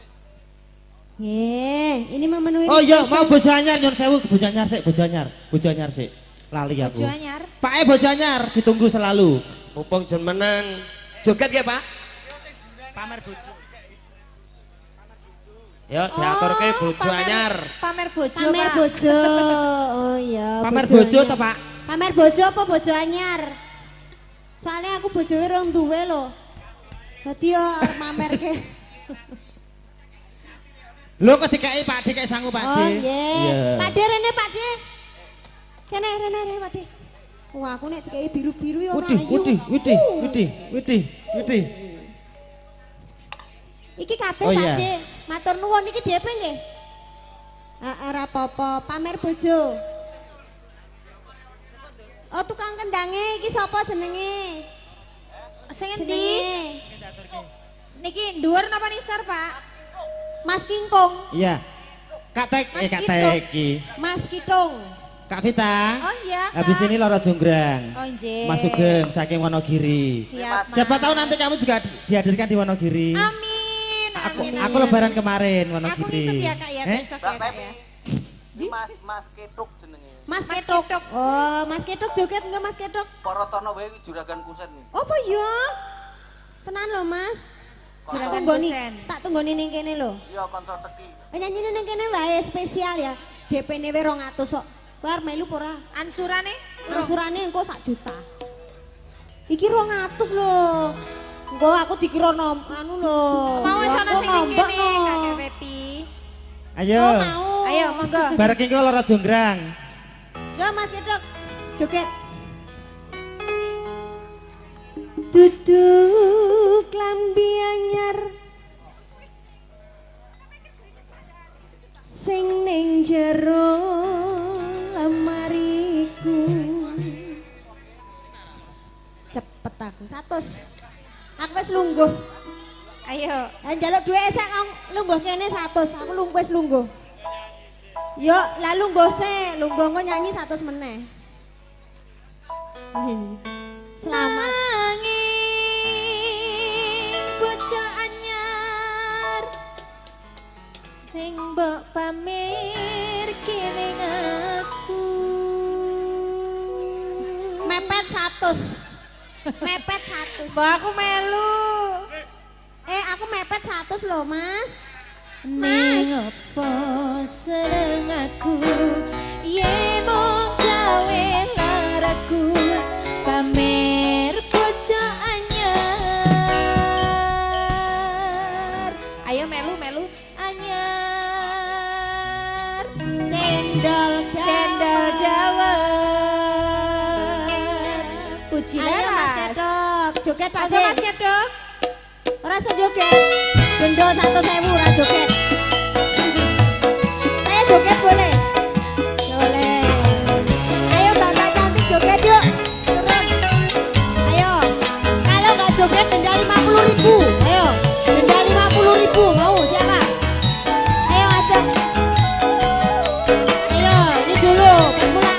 S6: Ye, ini memenuhi
S3: Oh iya,
S6: request
S3: mau
S6: yang-
S3: bojo anyar nyun sewu, bojo anyar sik, bojo anyar. Bojo anyar sik. Lali aku.
S5: Bojo anyar.
S3: Pak e bojo anyar ditunggu selalu.
S7: Mumpung jen menang. Joget ya Pak?
S3: Pamer bojo.
S7: Ya diaturke bojo
S5: pamer-
S7: anyar.
S5: Pamer bojo,
S6: Pamer
S5: Pak.
S6: bojo. Oh iya.
S3: Pamer bojo
S6: anyar.
S3: to, Pak?
S6: Pamer bojo apa bojo anyar? Soalnya aku bojoe rong duwe lho. Dadi yo arep mamerke.
S3: Lho kok dikai Pak D kayak sangu Pak D.
S6: Oh nggih.
S3: Iya.
S6: Pak De rene Pak De. Kene rene rene Pak De. Wah aku nek dikai biru-biru yo ora
S3: Widih,
S6: ayu.
S3: widih, widih,
S6: Uh.
S3: widih, widih, widih.
S6: Iki kabeh
S3: Oh,
S6: Pak
S3: iya.
S6: De. Matur nuwun iki D P nggih. Heeh ora apa-apa, pamer bojo. Oh tukang kendange iki sapa jenenge?
S5: Sing endi?
S6: Jenenge
S5: Niki dhuwur napa nisor, Pak?
S6: Mas Kingkong,
S3: Iya. Kak Tek, eh
S5: Mas
S3: Kak
S5: Kito.
S3: Teki.
S6: Mas Kitung.
S3: Kak Vita.
S5: Oh iya, Kak.
S3: Habis ini Loro Jonggrang.
S5: Oh nggih.
S3: Mas Sugeng saking Wonogiri.
S5: Siap,
S3: Siapa
S5: Mas.
S3: tahu nanti kamu juga di- dihadirkan di Wonogiri.
S5: Amin.
S3: Aku
S5: amin,
S3: aku
S5: amin,
S3: lebaran
S5: amin.
S3: kemarin
S5: Aku
S3: Wonogiri.
S5: ngikut ya, Kak ya,
S3: Eh?
S5: besok ya, Kak ya.
S9: Mas Mas Ketuk jenenge.
S6: Mas,
S5: Mas
S6: Ketuk.
S5: Ketuk.
S6: Oh, Mas Ketuk joget enggak Mas Ketuk?
S9: Parotono wae iki juragan kusen nih.
S6: Apa ya? Tenan loh Mas. Tak
S5: Juragan
S6: tunggoni,
S5: kusen.
S6: tak tunggoni ning kene lho.
S9: Iya kanca ceki.
S6: Nyanyine ning kene wae spesial ya. D P-ne we rong atus kok. Kowe arep melu apa ora?
S5: Ansurane?
S6: Angsurane engko sak juta. Iki rong atus lho. Engko aku dikira nom anu lho.
S5: Mau
S6: Ya,
S5: sono
S6: aku
S5: sing ning
S6: ngambek
S5: kene,
S6: no.
S5: Kakek Pepi.
S3: Ayo.
S6: Oh mau.
S5: Ayo, monggo.
S3: Bareng iki Loro Jonggrang.
S6: Ya Mas Ketuk, joget. Duduk lambi anyar sing ning jero lemariku. Cepet aku satus. Aku wis lungguh.
S5: Ayo.
S6: Lah njaluk duwe esek kang lungguh kene satus. Aku lungguh wis lungguh. Yo, lah lungguh se, lungguh engko nyanyi satus meneh. Selamat.
S5: Nanging bocah anyar sing mbok pamer kene aku.
S6: Mepet satus. Mepet satus.
S5: Mbok aku melu.
S6: Eh, aku mepet satus loh, Mas.
S5: Ning apa seneng aku yen mung gawe laraku pamer bocah anyar. Ayo melu melu anyar. Cendol cendol dawet. Puji
S6: Ayo Mas
S5: laras.
S6: Kedok, joget Pak
S5: Ayo
S6: De.
S5: Mas Kedok.
S6: Ora usah joget. Denda satu sewu ra joget. Saya joget boleh? Boleh. Ayo mbak-mbak cantik joget yuk. Turun. Ayo. Kalau nggak joget denda lima puluh ribu. Ayo. Denda lima puluh ribu. Mau siapa? Ayo ngajak. Ayo ini dulu permulaan.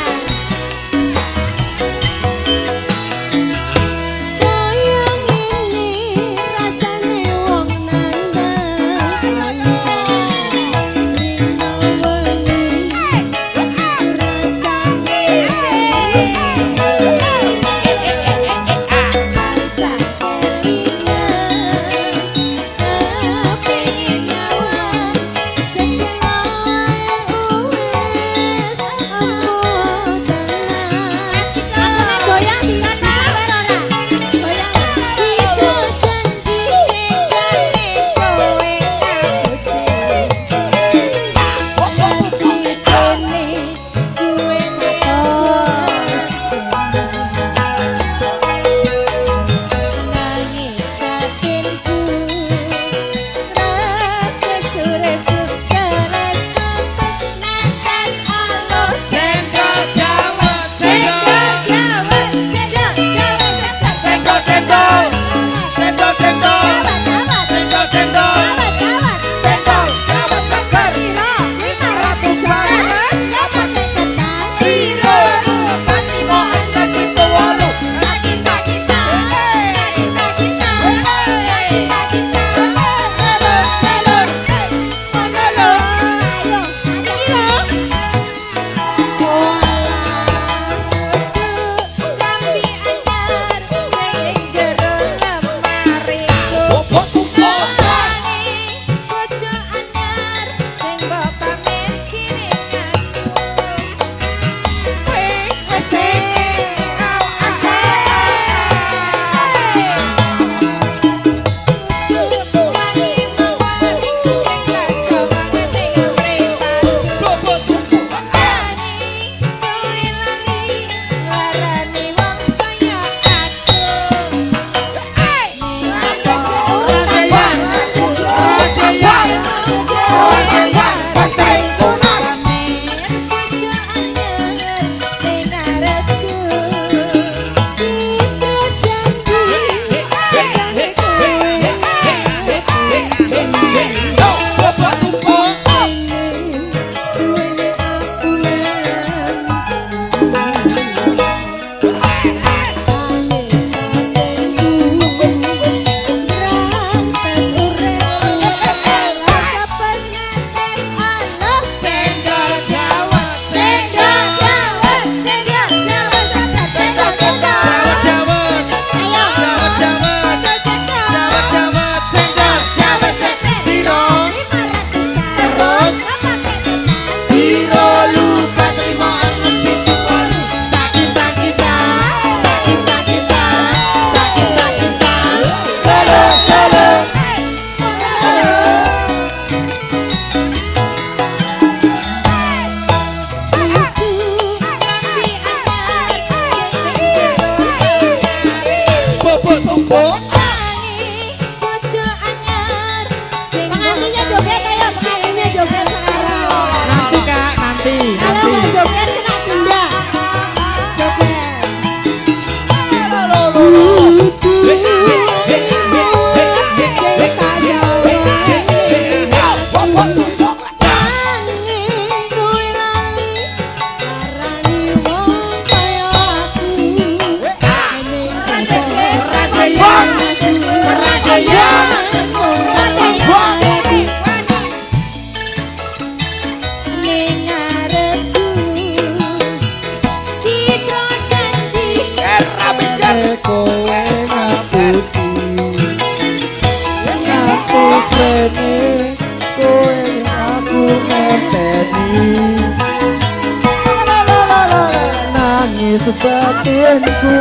S4: Nangis batinku,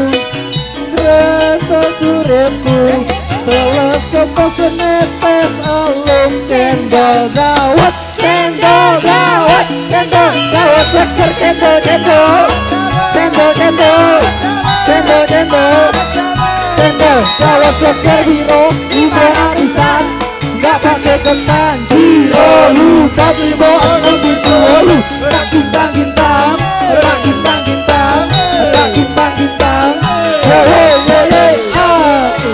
S4: grata suripku, telas kepas netes alung cendol gawat, cendol gawat, cendol gawat seger cendol cendol, cendol cendol, cendol cendol, cendol gawat seger hiro ibu arisan.
S10: kenang jiro lupa tiba orang berkolu tak gintang gintang tak gintang gintang tak gintang gintang hei hei hei aku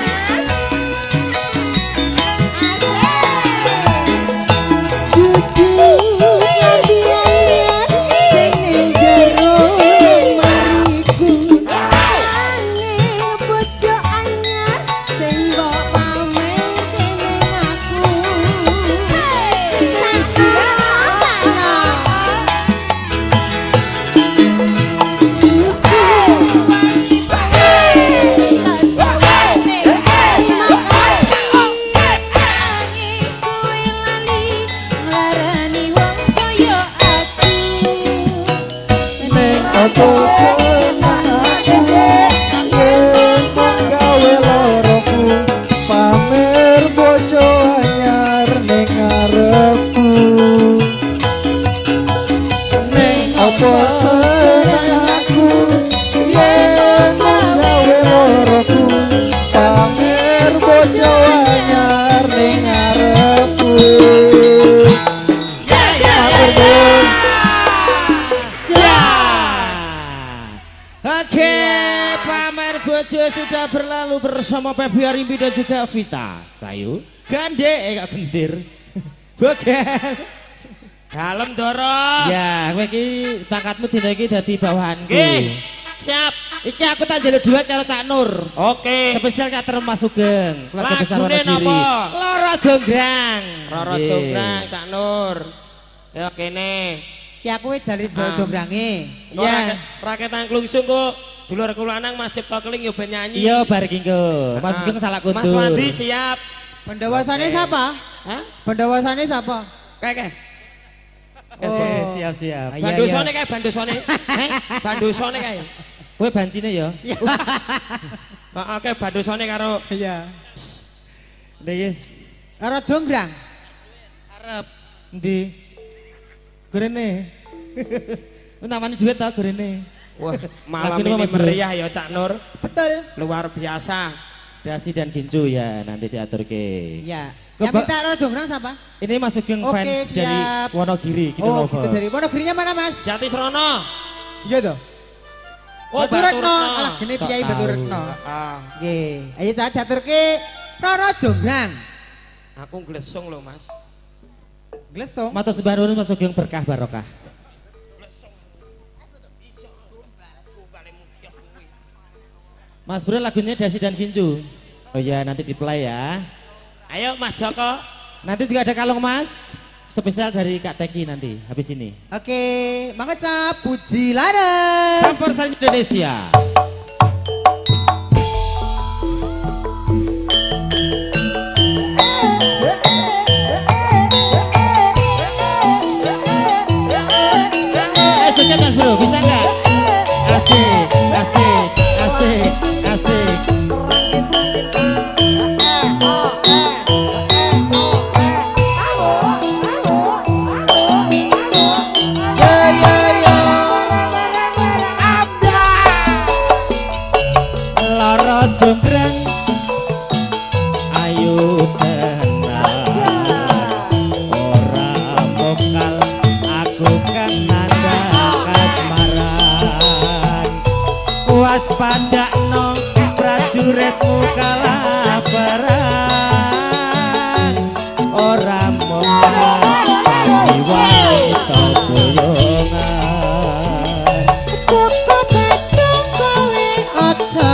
S4: sudah berlalu bersama Pepi Arimbi dan juga Vita Sayu Gande eh gak gendir Bogel
S7: Dalem Doro
S4: ya kowe iki pangkatmu dina iki dadi bawahanku
S7: nggih siap
S4: iki aku tak njaluk duet karo Cak Nur
S7: oke
S4: spesial Kak Termas Sugeng keluarga besar
S7: lagune napa
S4: Loro Jonggrang
S7: Loro Jonggrang Cak Nur ya kene
S8: ki aku wis jali Jonggrange
S7: ya rakyat Angklungsung kok dulur kula nang Mas Cipta Keling yo ben nyanyi.
S4: Iya bar iki engko. Mas Sugeng salah kuntur.
S7: Mas Wandi siap.
S8: Pendawasane siapa?
S7: Hah?
S8: Pendawasane siapa?
S7: Kayak
S4: Oh, siap siap.
S7: Bandusone kae bandusone. Heh, bandusone kae.
S4: Kowe bancine ya?
S7: Heeh, kae bandusone karo
S8: iya.
S4: Nggih.
S8: Karo Jonggrang.
S4: Arep ndi? Gorene. Namanya duet ta gorene.
S7: Wah, malam ini meriah ya Cak Nur.
S8: Betul.
S7: Luar biasa.
S4: Dasi dan Gincu ya nanti diatur ke.
S8: Ya. Yang minta Loro Jonggrang siapa?
S4: Ini Mas Sugeng
S8: Oke,
S4: fans
S8: siap.
S4: dari Wonogiri gitu
S8: oh,
S4: loh.
S8: Oh, gitu dari Wonogirinya mana Mas?
S7: Jati Serono.
S8: Iya toh.
S7: Oh,
S8: Batu Retno. Alah gini
S4: Sok
S8: Piyai Batu
S4: tahu.
S8: Retno.
S7: Heeh.
S8: Nggih. Ayo Cak diaturke Loro Jonggrang.
S7: Aku glesung lho Mas.
S8: Glesung.
S4: Matur sembah nuwun Mas Sugeng berkah barokah. Mas Bro lagunya Dasi dan Gincu. Oh ya nanti di play ya.
S7: Ayo Mas Joko.
S4: Nanti juga ada kalung Mas spesial dari Kak Teki nanti habis ini.
S8: Oke, mangga Cap Puji Laras.
S4: Campur Sari Indonesia. Eh joget Mas Bro, bisa nggak? Asik, asik, asik, asik. Loro Jonggrang ayo tenang ora mokal aku kan nanda kasmaran waspada no prajuritmu kalaparan ora mokal diwai to boyongan
S6: Joko Badung kowe
S8: Ojo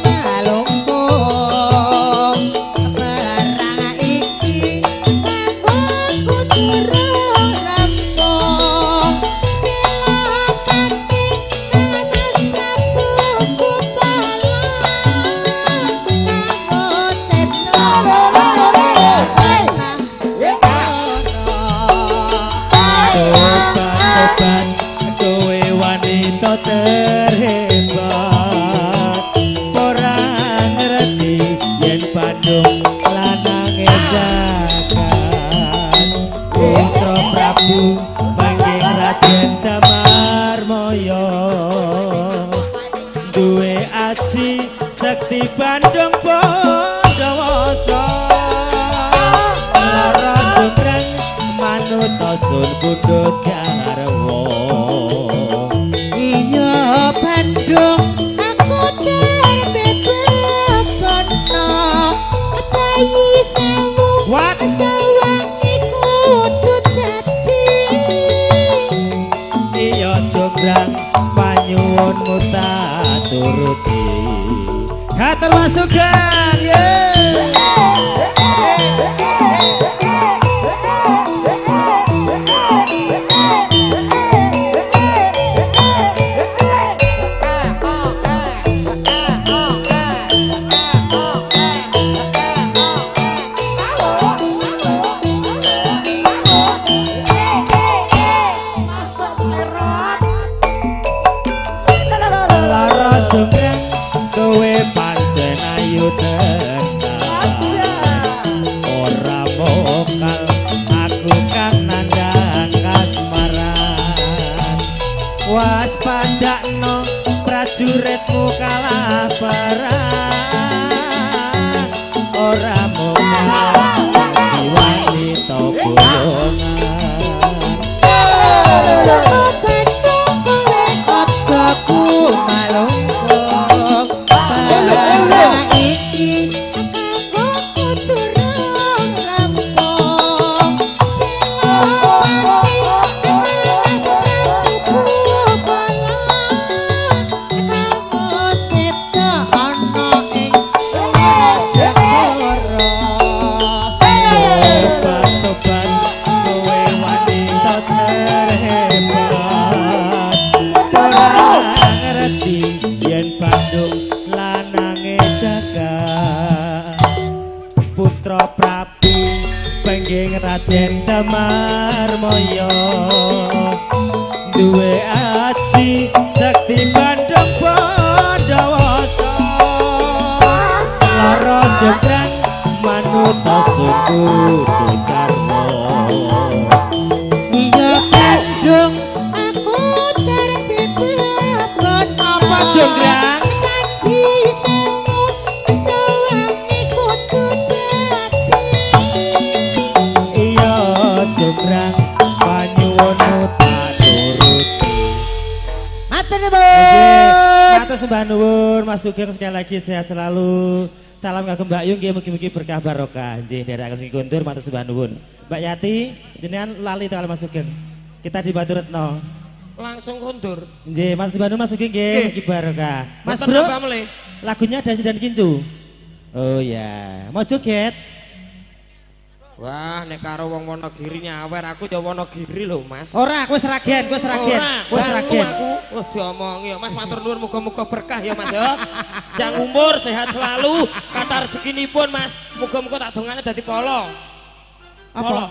S8: kunalungkung barang iki
S6: aku durung rampung Bila pati nanas kabuku balon Kamu setno
S4: Tobat-tobat kowe wanita terhebat ora ngerti yen Bandung lanange jagat Putra Prabu mangking Raden Damarmoyo duwe aji sekti Bandung Bondowoso lara jonggrang panyuwunmu tak turuti. Hatur Mas Sugeng waspadakno prajuritmu kalah perang ora mungkin diwani to golongan
S8: Saku malungkung barang iki aku turun rampung
S4: Putra Prabu pengging Raden Damarmaya duwe aji Sakti Bandung Pandawasa lara jenggrang manuta suku Karmo
S8: iya Bandung aku terbitapun
S4: apa jenggrang jonggrang panyuwunmu tak turuti.
S8: Matur nuwun.
S4: Matur sembah nuwun Mas Sugeng sekali lagi sehat selalu. Salam kagem Mbak Yung nggih mugi-mugi berkah barokah. Nggih nderekaken sing kundur matur sembah nuwun. Mbak Yati jenengan lali to Mas Sugeng. Kita dibantu retno.
S7: Langsung kundur.
S4: Nggih matur sembah nuwun Mas Sugeng nggih mugi barokah. Mas Bro. Lagunya Dasi dan Kincu. Oh ya, mau joget?
S7: Wah, nek karo wong Wonogiri nyawer aku ya Wonogiri lho, Mas.
S4: Ora, kowe seragen, kowe seragen. Kowe seragen.
S7: Aku, wah diomongi ya, Mas matur nuwun muga-muga berkah ya, Mas ya. Jang umur sehat selalu, kata rezekinipun, Mas. Muga-muga tak dongane dadi polo. Polo.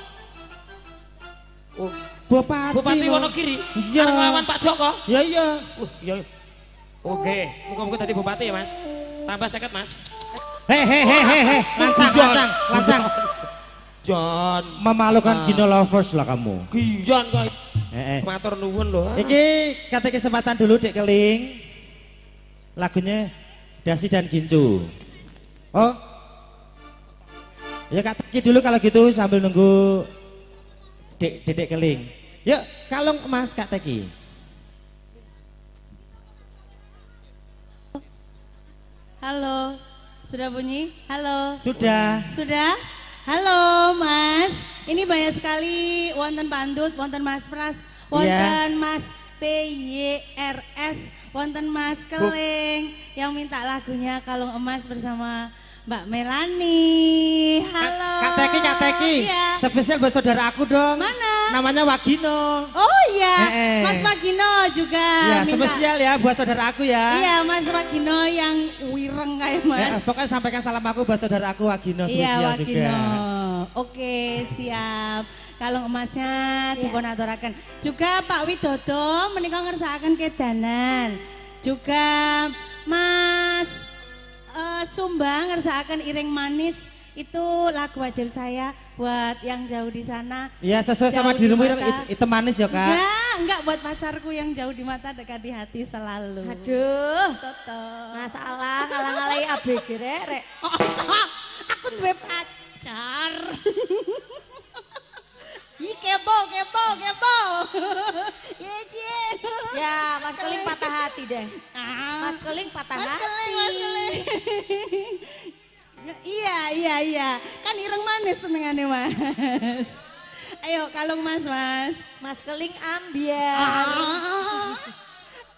S4: Oh, Bupati.
S7: Bupati Wonogiri.
S4: Iya.
S7: Lawan Pak Joko.
S4: Ya iya.
S7: Uh, iya. Oke, muga-muga dadi bupati ya, Mas. Tambah seket, Mas.
S4: Hehehe hehehe, lancang, lancang, lancang.
S7: John,
S4: memalukan Gino Lovers lah kamu.
S7: Gion kok.
S4: Eh, eh.
S7: Matur nuwun lho.
S4: Iki kata kesempatan dulu Dek Keling. Lagunya Dasi dan Kincu. Oh. Ya Kak Teki dulu kalau gitu sambil nunggu Dek Dedek Keling. Yuk, kalung emas Kak Teki.
S2: Halo. Sudah bunyi? Halo.
S4: Sudah.
S2: Sudah? Halo Mas, ini banyak sekali wonten pandut, wonten Mas Pras, wonten yeah. Mas P Y R S, wonten Mas Keling yang minta lagunya Kalung Emas bersama Mbak Melani. Halo.
S4: Kak Teki, Kak Teki.
S2: Iya.
S4: Spesial buat saudara aku dong.
S2: Mana?
S4: Namanya Wagino.
S2: Oh iya,
S4: eh, eh.
S2: Mas Wagino juga.
S4: Iya,
S2: minta.
S4: spesial ya buat saudara aku ya.
S2: Iya, Mas Wagino yang wireng kayak Mas.
S4: Eh, pokoknya sampaikan salam aku buat saudara aku Wagino spesial
S2: iya, Wagino.
S4: juga.
S2: Oke, siap. Kalung emasnya dipun aturaken. Juga Pak Widodo menika ngersakaken kedanan. Juga Mas uh, Sumbang ngersakaken Iring Manis. Itu lagu wajib saya buat yang jauh di sana.
S4: Iya, sesuai sama dirimu itu manis ya, Kak?
S2: Enggak, enggak buat pacarku yang jauh di mata dekat di hati selalu.
S5: Aduh.
S2: Toto.
S5: Masalah ngalang-ngalai A B G rek. rek.
S2: Aku duwe pacar. Ih kepo, kepo, kepo. Iya, iya.
S5: Ya, Mas Keling patah hati deh. Mas Keling patah
S2: Mas
S5: hati.
S2: Keling, Mas Keling. Iya, iya, iya. Kan ireng manis senengannya Mas. Ayo kalung Mas, Mas.
S5: Mas Keling ambiar.
S2: Ah.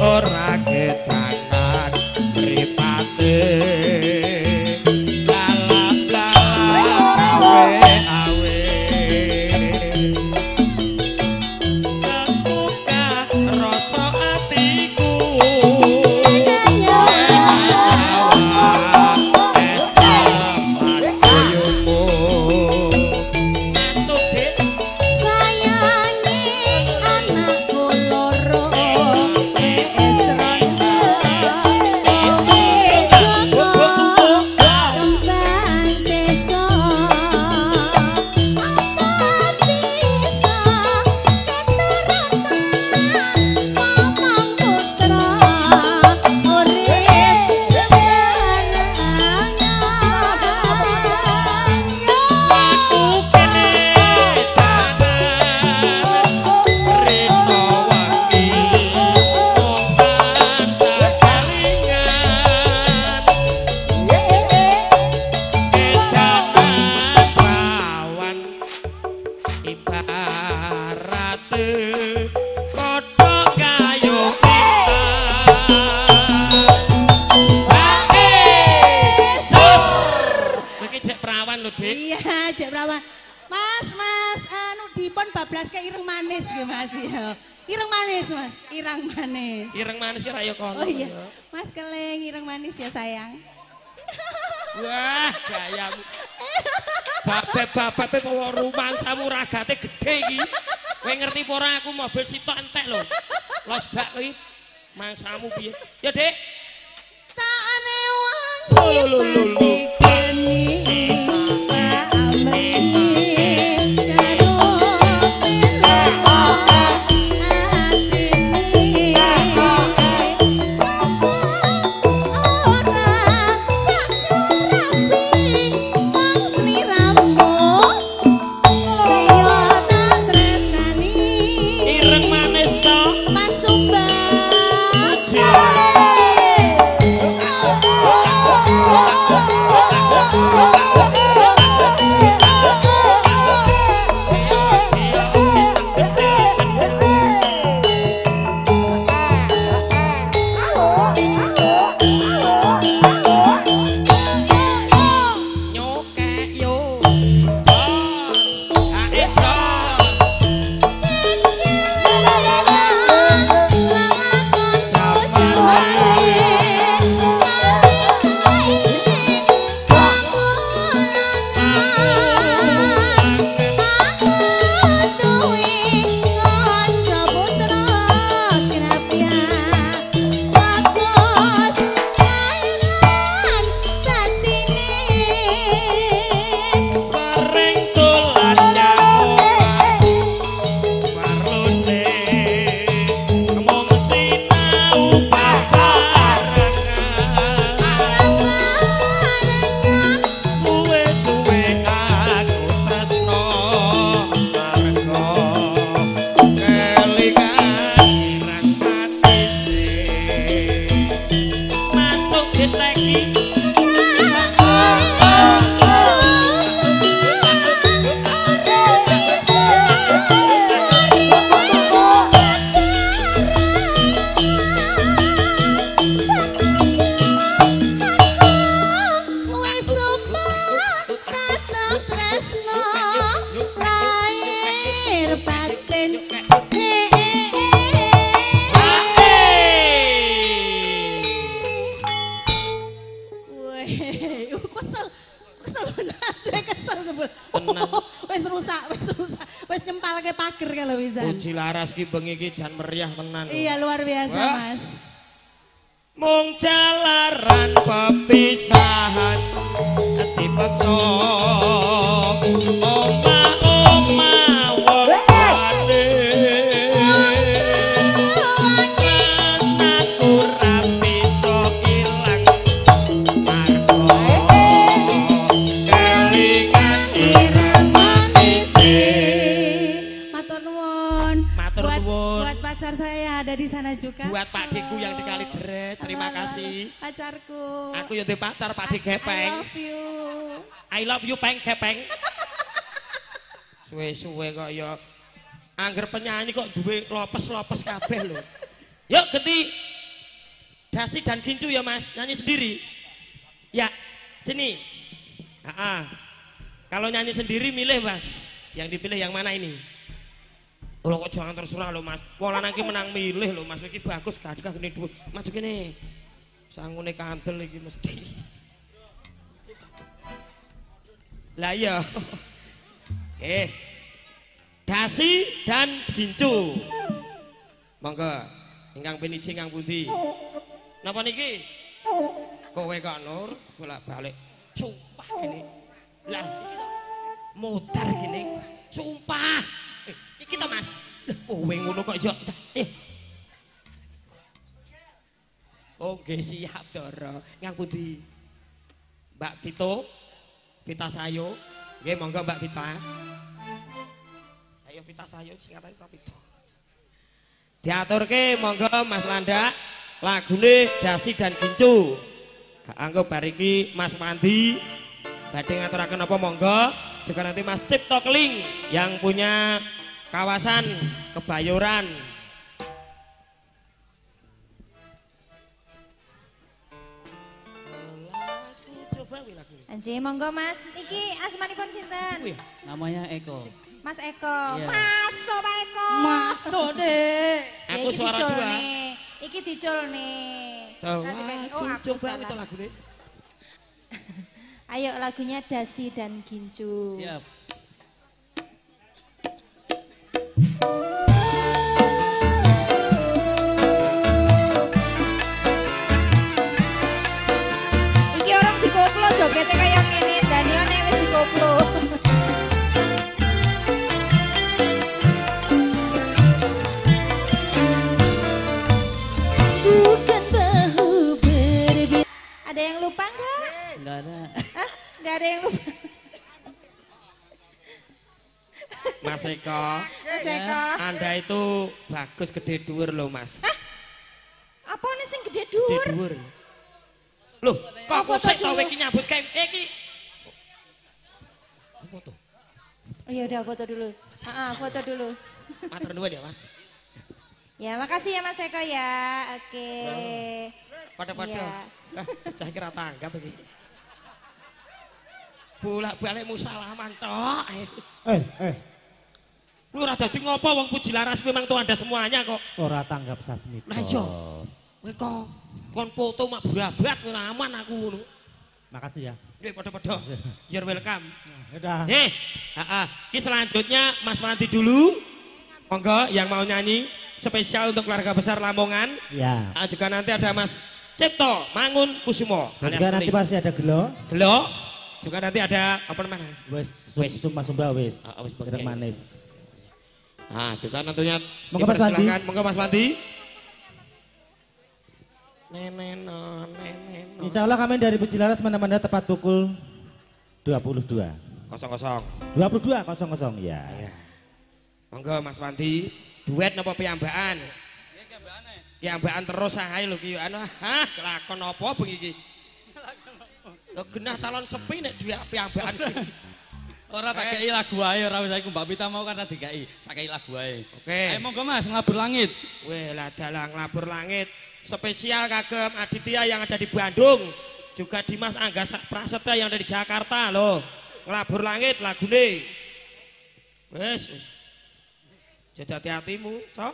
S7: ora ketanan mripate ireng manis kira ya kono.
S2: Oh iya. Mas Keleng ireng manis ya sayang.
S7: Wah, gayamu. Babe-babe kowe rumangsamu ragate gedhe iki. Kowe ngerti apa ora aku mobil sitok entek lho. Los bak iki mangsamu piye? Ya, Dik.
S2: Tak ane wangi kene tak ameni.
S7: Puji laras ki bengi ki jan meriah tenan.
S2: Iya luar biasa. Wah. Mas.
S7: Mung jalaran pepisahan dipaksa oma-oma wong ade. Aku ra bisa ilang margo kelingan ireng manis.
S2: Buat pacar saya ada di sana juga.
S7: Buat Pak Diku yang di Kalideres, terima
S2: halo,
S7: kasih.
S2: Pacarku.
S7: Aku yang di pacar Pak Dik Gepeng.
S2: I love you.
S7: I love you Peng Gepeng. Suwe-suwe kok ya. Angger penyanyi kok duwe lopes-lopes kabeh lho. Yuk ganti Dasi dan Gincu ya Mas, nyanyi sendiri. Ya, sini. Ah, kalau nyanyi sendiri milih Mas. Yang dipilih yang mana ini? Lo kok jangan terserah lo Mas. Wong lanang iki menang milih lo Mas. Iki bagus gadikah gini dhuwur. Mas gini. Sangune kandel iki mesti. Lah iya. Eh. Dasi dan Gincu. Monggo ingkang piniji ingkang pundi? Napa niki? Kowe kok Nur bolak-balik. Sumpah gini. Lah mutar gini. Sumpah. Eh, iki to Mas. Lah kowe ngono kok iso. Eh. Oke, siap Doro. Yang pundi? Mbak Vito. Vita Sayo. Nggih monggo Mbak Vita. Ayo Vita Sayo singkatan Pak Vito. Diaturke monggo Mas Landa. Lagune Dasi dan Gincu. Anggo bariki Mas Mandi badhe ngaturaken apa monggo, juga nanti Mas Cipto Keling yang punya kawasan Kebayoran.
S5: Anjir monggo Mas, iki asmanipun sinten?
S11: Namanya Eko.
S5: Mas Eko.
S11: Iya.
S5: Mas Pak Eko.
S11: Masuk deh.
S7: Aku suara dua.
S5: Iki dicul nih.
S7: Tahu.
S5: Oh, aku
S7: coba
S5: salah.
S7: itu lagunya.
S5: Ayo lagunya Dasi dan Gincu.
S11: Siap.
S5: Iki orang dikoplo jogetnya kayak gini. Daniel nih wis dikoplo. Bukan bahu berbeda. Ada yang lupa nggak?
S11: Enggak ada.
S5: Hah? Nggak ada yang lupa.
S7: Mas Eko.
S5: Mas Eko.
S7: Anda itu bagus gede dhuwur loh Mas.
S5: Hah? Apa nih sing gede
S7: Gede
S5: dhuwur?
S7: dhuwur. Loh, kok
S5: Oh, foto
S7: musik tau
S5: dulu.
S7: iki nyambut kayak eh, iki. Apa tuh?
S5: Oh, ya udah foto dulu. Ah, foto dulu.
S7: Matur nuwun ya Mas.
S5: Ya, makasih ya Mas Eko ya. Oke.
S7: Pada-pada.
S5: Iya.
S7: Ah, cah kira tanggap iki. Bolak-balik musalaman tok.
S3: Eh, eh,
S7: Lu ora dadi ngopo wong Puji Laras memang tuh Anda semuanya kok.
S3: ora tanggap sasmito.
S7: Lah iya. Kowe kok kon foto mak berabat ora aman aku ngono.
S3: Makasih ya.
S7: Nggih padha-padha. You're welcome.
S3: Udah.
S7: Nggih. Heeh. Iki selanjutnya Mas Mandi dulu. Monggo yang mau nyanyi spesial untuk keluarga besar Lamongan.
S3: Ya.
S7: Ah, juga nanti ada Mas Cipto Mangun Kusumo.
S3: Dan juga nanti masih ada gelo.
S7: Gelo. Juga nanti ada apa namanya?
S3: Wes, sumpah sumba wes.
S7: Ah, wes
S3: Gedang
S7: pakai.
S3: manis.
S7: Ah, juga tentunya
S3: Monggo Mas Mandi.
S7: dipersilakan. Monggo Mas Mandi. Neneno, neneno.
S3: Insya Allah kami dari Puji Laras mana-mana tepat pukul dua puluh dua.
S7: Kosong kosong.
S3: dua puluh dua kosong kosong ya.
S7: Ya. Monggo Mas Mandi. Duet napa piyambakan? Piyambakan terus ae lho ki anu. Hah, lakon apa bengi iki? Lho genah calon sepi nek duwe piyambakan.
S11: Ora tak kei lagu ae, ora usah iku Mbak Pita mau kan tak dikei. Tak kei lagu ae.
S7: Oke.
S11: Ayo monggo Mas, ngelabur langit.
S7: Weh lah dalang labur langit. Spesial kagem Aditya yang ada di Bandung. Juga Dimas Angga Prasetya yang ada di Jakarta loh. Ngelabur langit lagune. Wes wes. Jadi hati-hatimu, Cok.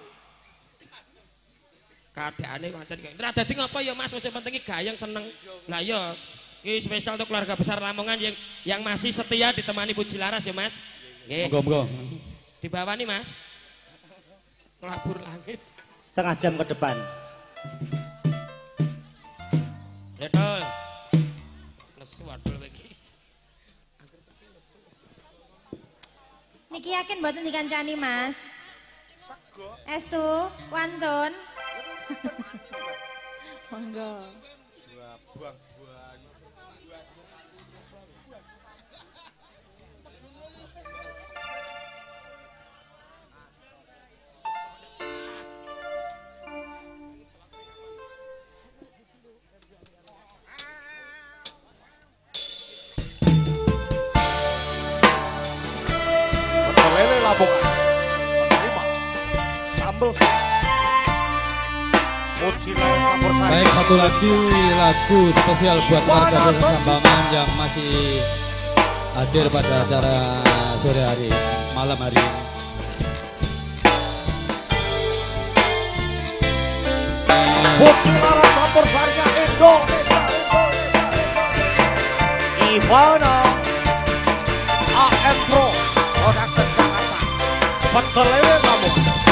S7: Keadaannya macam kayak. Ora dadi ngapa ya Mas, wis penting iki gayeng seneng. Lah iya, iki spesial untuk keluarga besar Lamongan yang yang masih setia ditemani Puji Laras ya Mas. Nggih.
S11: Monggo monggo.
S7: Di bawah nih Mas. Kelabur langit.
S3: Setengah jam ke depan.
S7: Betul. Lesu adul iki.
S5: Niki yakin mboten dikancani Mas? Estu, wantun. Monggo.
S12: Lele Lamongan menerima sambal Puji
S11: Baik, satu lagi lagu spesial buat warga Desa Sambangan yang masih hadir pada acara sore hari, malam hari ini.
S10: Puji Laras campur sarinya Indonesia, Ivana A M Pro Production Jakarta, pecel lele kamu.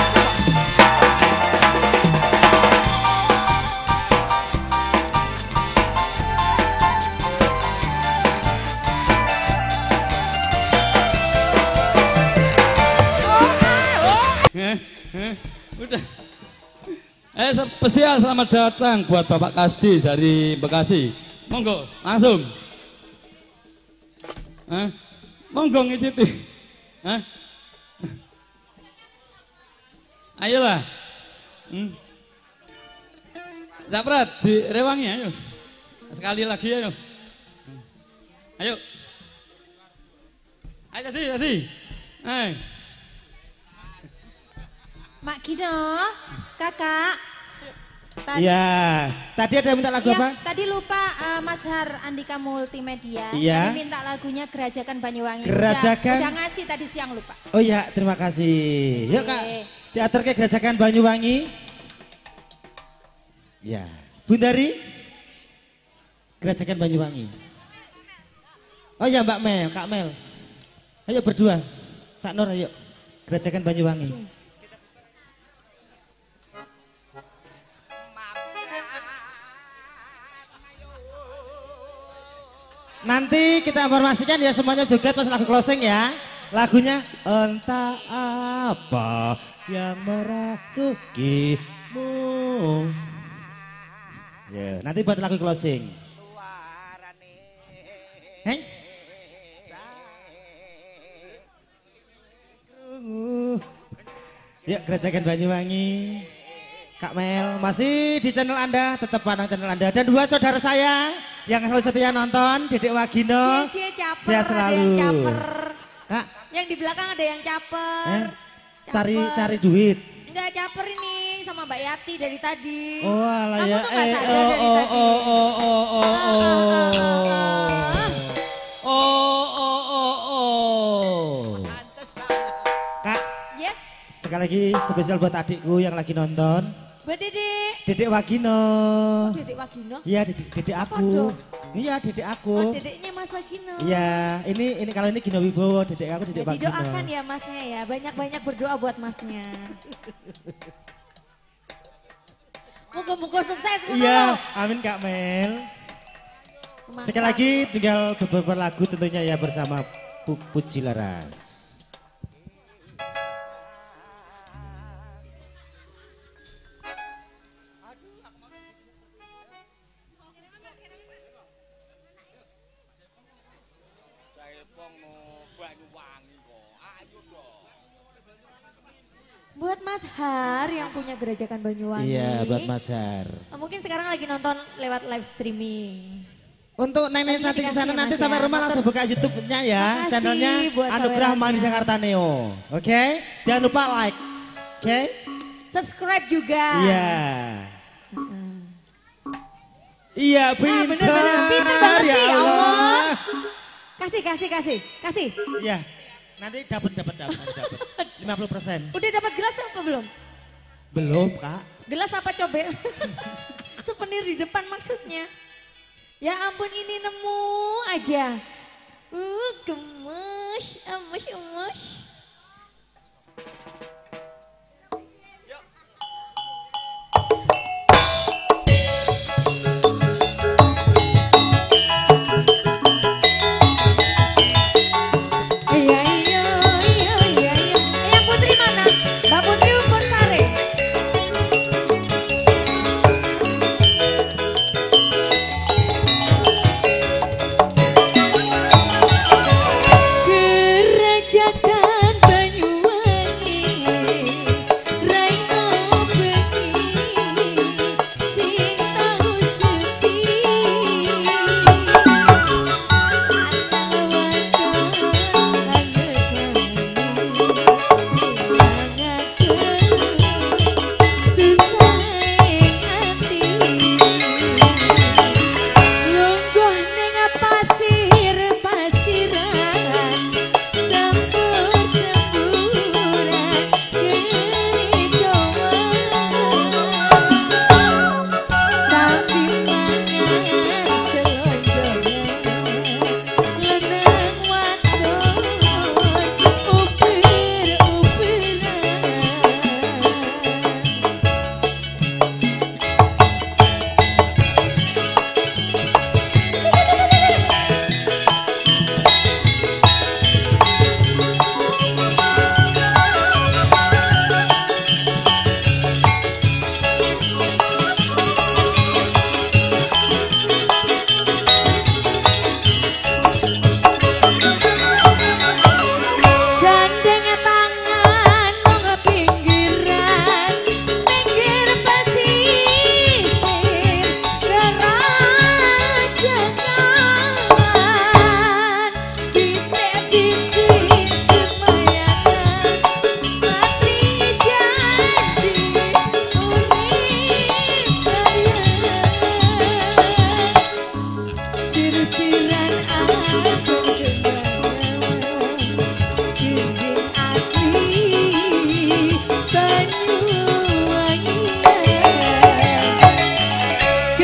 S11: Udah. Eh spesial selamat datang buat Bapak Kasdi dari Bekasi. Monggo langsung. Hah? Monggo ngicipi. Hah? Ayolah. Hmm. Zaprat direwangi ayo. Sekali lagi ayo. Ayo. Ayo tadi tadi. Eh.
S6: Mak Gino, kakak. Tadi,
S3: Iya, tadi ada yang minta lagu
S6: ya,
S3: apa?
S6: tadi lupa uh, Mas Har Andika Multimedia.
S3: Iya.
S6: Tadi minta lagunya Gerajakan Banyuwangi.
S3: Gerajakan.
S6: Udah, udah ngasih tadi siang lupa.
S3: Oh iya, terima kasih. Yuk Kak, diatur ke Gerajakan Banyuwangi. Ya, Bundari. Gerajakan Banyuwangi. Oh ya Mbak Mel, Kak Mel. Ayo berdua. Cak Nur ayo. Gerajakan Banyuwangi. Nanti kita informasikan ya semuanya juga pas lagu closing ya. Lagunya entah apa yang merasukimu. Ya, nanti buat lagu closing. Hei? Yuk Gerajakan Banyuwangi. Kak Mel masih di channel Anda, tetap pandang channel Anda. Dan dua saudara saya yang selalu setia nonton, Dedek Wagino.
S6: Cie, cie, caper,
S3: sehat
S6: ada
S3: selalu.
S6: yang caper.
S3: Kak,
S6: Yang di belakang ada yang caper.
S3: eh,
S6: Caper.
S3: cari cari duit.
S6: Enggak caper ini sama Mbak Yati dari tadi.
S3: Oh alah
S6: Kamu
S3: ya.
S6: tuh nggak
S3: Eh,
S6: sadar
S3: oh,
S6: dari
S3: oh,
S6: tadi.
S3: oh, oh, oh, oh, oh. Oh, oh, oh, oh. Kak,
S6: Yes,
S3: sekali lagi spesial buat adikku yang lagi nonton.
S6: Mbak Dedek.
S3: Dedek Wagino.
S6: Dedek Wagino.
S3: Iya, dedek, dedek
S6: Apa
S3: aku.
S6: dong?
S3: Iya, dedek aku.
S6: Oh, dedeknya Mas Wagino.
S3: Iya, ini ini kalau ini Gino Wibowo, dedek aku dedek
S6: Ya,
S3: Wagino.
S6: didoakan ya masnya ya, banyak-banyak berdoa buat masnya. Moga-moga sukses.
S3: Iya, amin Kak Mel.
S6: Mantap.
S3: Sekali lagi tinggal beberapa lagu tentunya ya bersama Pu Puji Laras.
S6: Buat Mas Har yang punya Gerajakan Banyuwangi.
S3: Iya, buat Mas Har.
S6: Mungkin sekarang lagi nonton lewat live streaming.
S3: Untuk nenek
S6: Lagunya
S3: cantik di
S6: dikasih
S3: sana
S6: ya,
S3: nanti
S6: Mas
S3: sampai
S6: ya.
S3: rumah langsung buka YouTube-nya ya,
S6: Makasih
S3: channelnya
S6: buat
S3: Anugerah
S6: sawerannya.
S3: Mani Jakarta Neo. Oke? Jangan lupa like. Oke?
S6: Subscribe juga.
S3: Iya. Iya,
S6: Ah,
S3: pintar.
S6: bener-bener pintar banget
S3: ya
S6: sih, ya
S3: Allah.
S6: Allah. Kasih, kasih, kasih, kasih.
S3: Iya. Nanti dapat dapat dapat dapat. lima puluh persen.
S6: Udah dapat gelas apa belum?
S3: Belum, Kak.
S6: Gelas apa coba? Souvenir di depan maksudnya. Ya ampun ini nemu aja. Uh, gemes, gemes, gemes. Iya, iya, iya, iya, iya. Yang Putri mana? Mbak Putri Umpun Sare. Gerajakan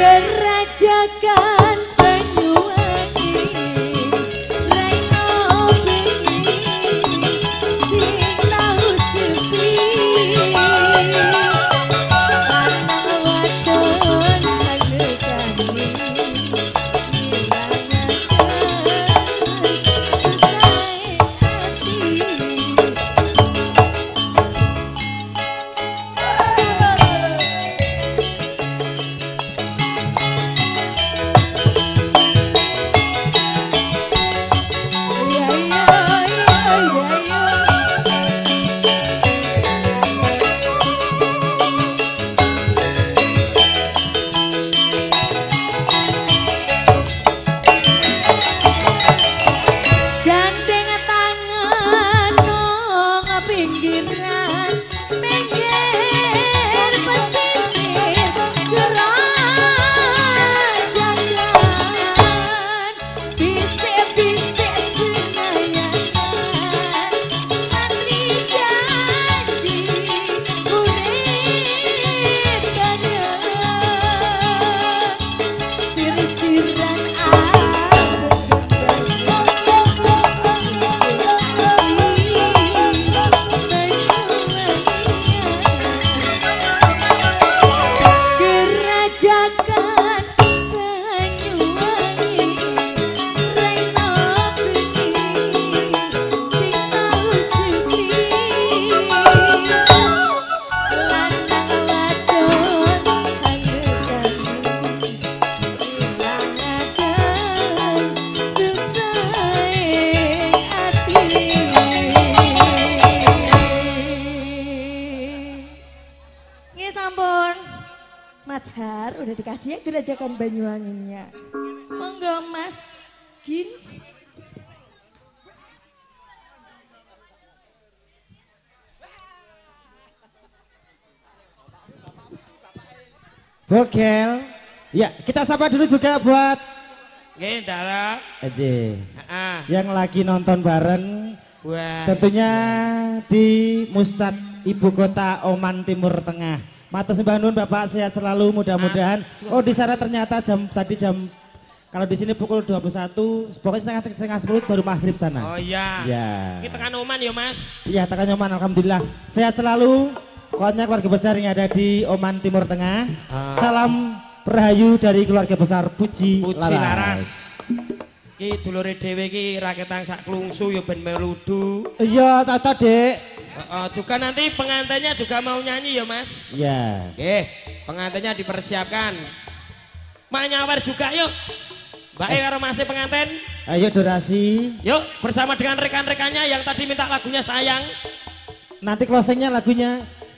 S5: Gerajakan Banyuwangi Raino bengi sing tahu sepi lanang wadon halekane Mas Har udah dikasih ya Gerajakan Banyuwanginya. Monggo Mas Gin.
S3: Bogel. Ya, kita sapa dulu juga buat
S7: Nggih, Dara.
S3: Aja.
S7: Heeh.
S3: Yang lagi nonton bareng.
S7: Wah.
S3: Tentunya di Mustad Ibu Kota Oman Timur Tengah. Matur sembah nuwun Bapak, sehat selalu mudah-mudahan. Oh di sana ternyata jam tadi jam kalau di sini pukul dua puluh satu, pokoknya setengah setengah sepuluh baru maghrib sana.
S7: Oh iya.
S3: Ya.
S7: Kita kan Oman ya Mas.
S3: Iya, tekan Oman, alhamdulillah. Sehat selalu. Pokoknya keluarga besar yang ada di Oman Timur Tengah.
S7: Ah.
S3: Salam Rahayu dari keluarga besar Puji,
S7: Puji
S3: Laras.
S7: Laras. Ki dulure dhewe ki raketang sak klungsu ya ben meludu.
S3: Iya, tata Dek.
S7: Uh, juga nanti pengantinnya juga mau nyanyi ya Mas.
S3: Iya.
S7: Oke, pengantinnya dipersiapkan. Mak nyawer juga yuk. Mbak E karo Mas pengantin.
S3: Ayo durasi.
S7: Yuk bersama dengan rekan-rekannya yang tadi minta lagunya Sayang.
S3: Nanti closingnya lagunya.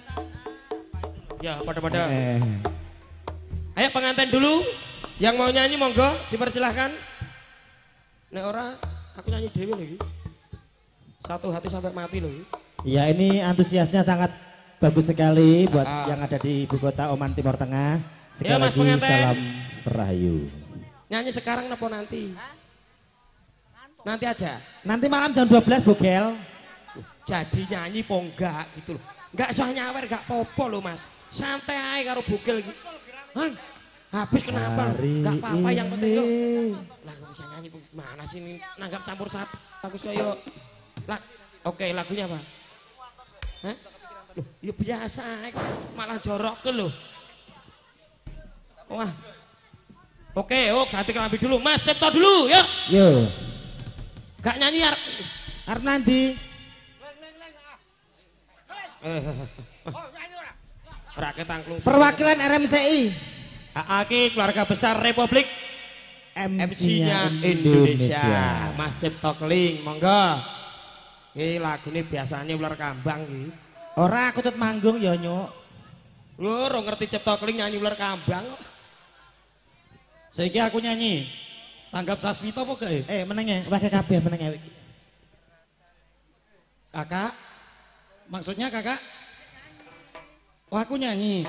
S7: Ya pada-pada.
S3: Eh.
S7: Ayo pengantin dulu. Yang mau nyanyi monggo dipersilahkan. Nek ora aku nyanyi dewe lagi. Satu hati sampai mati loh.
S3: Ya ini antusiasnya sangat bagus sekali buat
S7: Ah.
S3: yang ada di ibu kota Oman Timur Tengah. Sekali
S7: Ya, Mas
S3: lagi
S7: pengantin.
S3: salam Rahayu.
S7: Nyanyi sekarang nopo nanti? Nanti aja.
S3: Nanti malam jam dua belas Bogel.
S7: Jadi nyanyi po enggak gitu loh. Enggak usah nyawer, enggak popo loh Mas. Santai aja karo Bogel gitu. Hah? Habis kenapa?
S3: Hari
S7: Enggak apa-apa yang penting yuk.
S3: ini.
S7: Lah kok bisa nyanyi mana sih ini? Nanggap campur satu. Bagus kok yuk. Lah, oke lagunya apa? Hah? Loh, ya biasa kok. Malah jorok ke loh. Wah. Oke, oh ganti kelambi dulu. Mas, Cipto dulu, yuk.
S3: Yo.
S7: Gak nyanyi ar.
S3: Arep nanti.
S7: Rakyat angklung.
S3: Perwakilan R M C I.
S7: Aki keluarga besar Republik
S3: M
S7: M C-nya Indonesia. Mas Cipto Keling, monggo. Ini lagu ini biasanya ular kambang iki.
S3: Ora aku tut manggung ya nyuk.
S7: Lho, ora ngerti Cipto Keling nyanyi ular kambang.
S12: Saiki aku nyanyi. Tanggap Sasmito apa gak?
S3: Eh menenge, pakai kabeh menenge.
S12: Kakak? Maksudnya kakak? Oh aku nyanyi.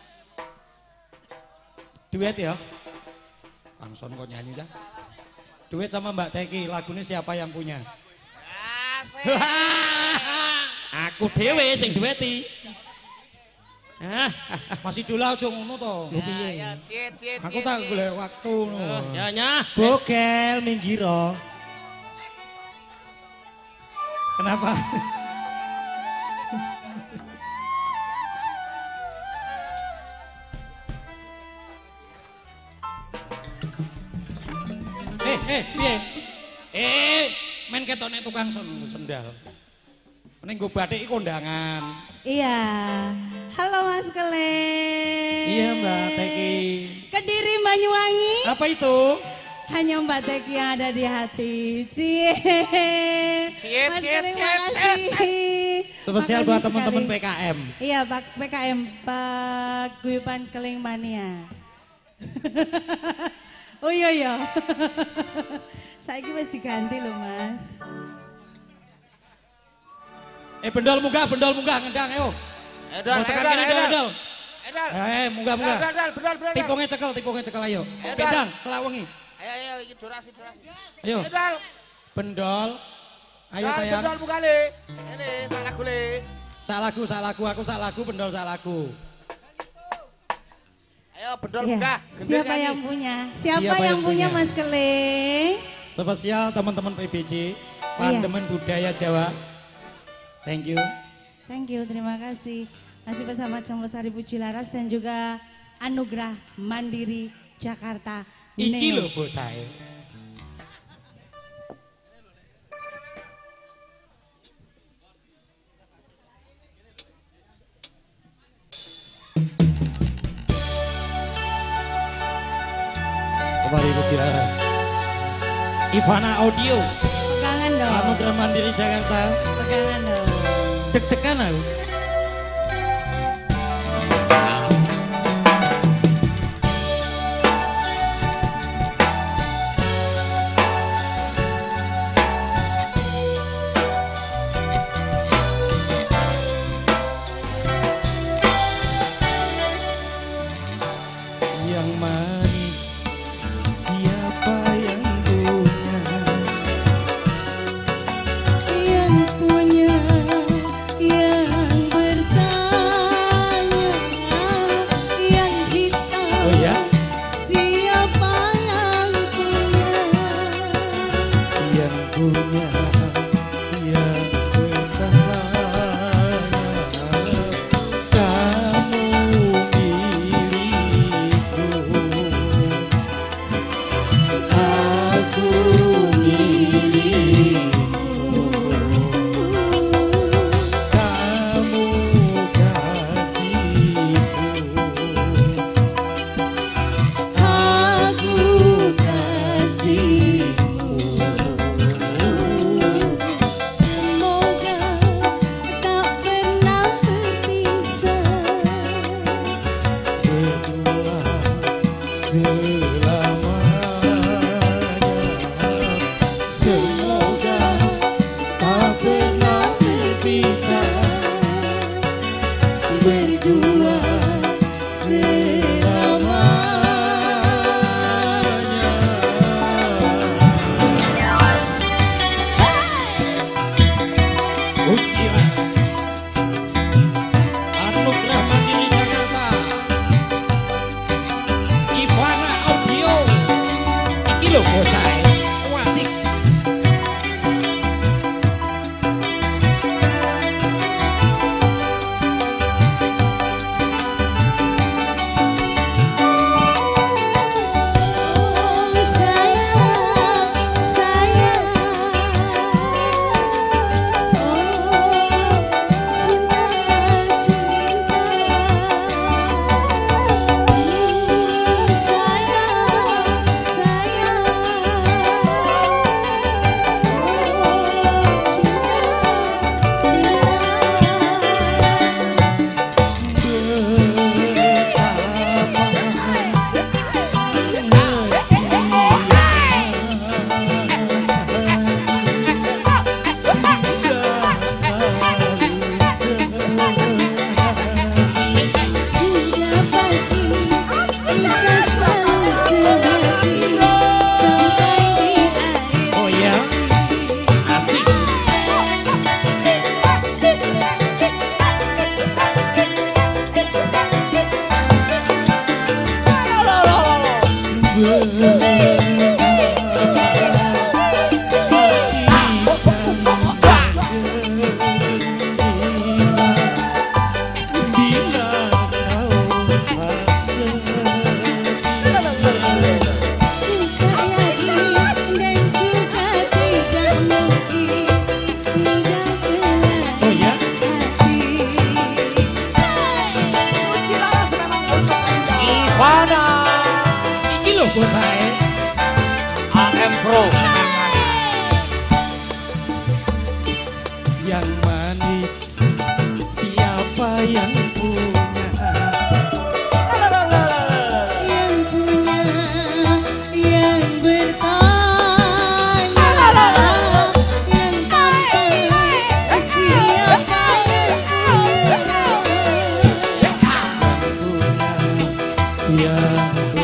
S12: Duet ya? Langsung kok nyanyi dah. Duet sama Mbak Teki, lagunya siapa yang punya?
S7: Aku dewe sing dueti.
S12: Masih dola aja ngono to.
S1: Ya, ya, ciet, ciet,
S12: Aku
S1: ciet,
S12: tak
S1: ciet.
S12: golek waktu ngono.
S7: Ya nyah.
S3: Bogel minggiro.
S12: Kenapa? Eh, eh, piye? Eh, main ketone tukang sen- sendal. Mending gue batik kondangan.
S2: Iya. Halo Mas Keleng.
S12: Iya Mbak Teki.
S2: Kediri Banyuwangi.
S12: Apa itu?
S2: Hanya Mbak Teki yang ada di hati. Cie.
S1: Ciet,
S2: Mas
S1: ciet,
S2: Keleng
S1: ciet,
S2: makasih.
S3: Spesial
S2: Makasih
S3: buat teman-teman
S2: sekali.
S3: P K M.
S2: Iya, Pak P K M, Pak Guyupan Keleng Mania. Oh iya iya. Saya wis diganti loh Mas.
S12: Eh bendol munggah, bendol munggah ngendang ayo.
S1: Edal,
S12: Mau tekan
S1: edal,
S12: kene
S1: edal.
S12: dol, dol.
S1: Edal.
S12: Eh, munggah munggah.
S1: Edal, edal, bedal, bedal.
S12: Tipungnya cekel, tipungnya cekel ayo.
S1: Edal.
S12: Gendang, selawengi.
S1: Ayo, ayo, iki durasi, durasi.
S12: Ayo.
S1: Edal.
S12: Bendol. Ayo
S1: Dal,
S12: sayang.
S1: Bedal buka le. Ini salah gule.
S12: Salahku, salahku, aku salahku, bendol salahku.
S1: Ayo, bedol
S2: Iya.
S1: buka.
S2: Siapa yang punya? Siapa,
S12: Siapa
S2: yang,
S12: yang
S2: punya
S12: punya?
S2: Mas Keleng?
S12: Spesial teman-teman P B C,
S2: Iya.
S12: Pandemen Budaya Jawa. Thank you.
S2: Thank you, terima kasih. Masih bersama Combo Sari Puji Laras dan juga Anugerah Mandiri Jakarta.
S12: Iki
S2: Neo.
S12: lho bocah. Kembali Puji Laras. Ivana Audio.
S2: Pegangan dong.
S12: Anugerah Mandiri Jakarta.
S2: Pegangan dong.
S12: Deg-degan aku. Yang manis siapa yang punya?
S2: Yang punya, yang bertanya, yang hitam.
S12: Oh ya?
S2: Siapa yang punya?
S12: Yang punya, yang bertanya, kamu milikku, aku milikmu, kamu kasihku, aku kasihmu.
S2: Semoga tak pernah berpisah.
S12: Berdua selamanya, semoga tak pernah berpisah. Berdua selamanya. Ujian Anugerah Mandiri Jakarta, Ivana Audio. Iki lho bocah wasik.
S2: Oh sayang, sayang. Oh cinta, cinta. Hmm, sayang, sayang.
S12: bocahe.
S7: A M Pro.
S12: Yang manis siapa yang punya?
S2: Yang punya, yang bertanya, yang tampan siapa yang punya?
S12: Yang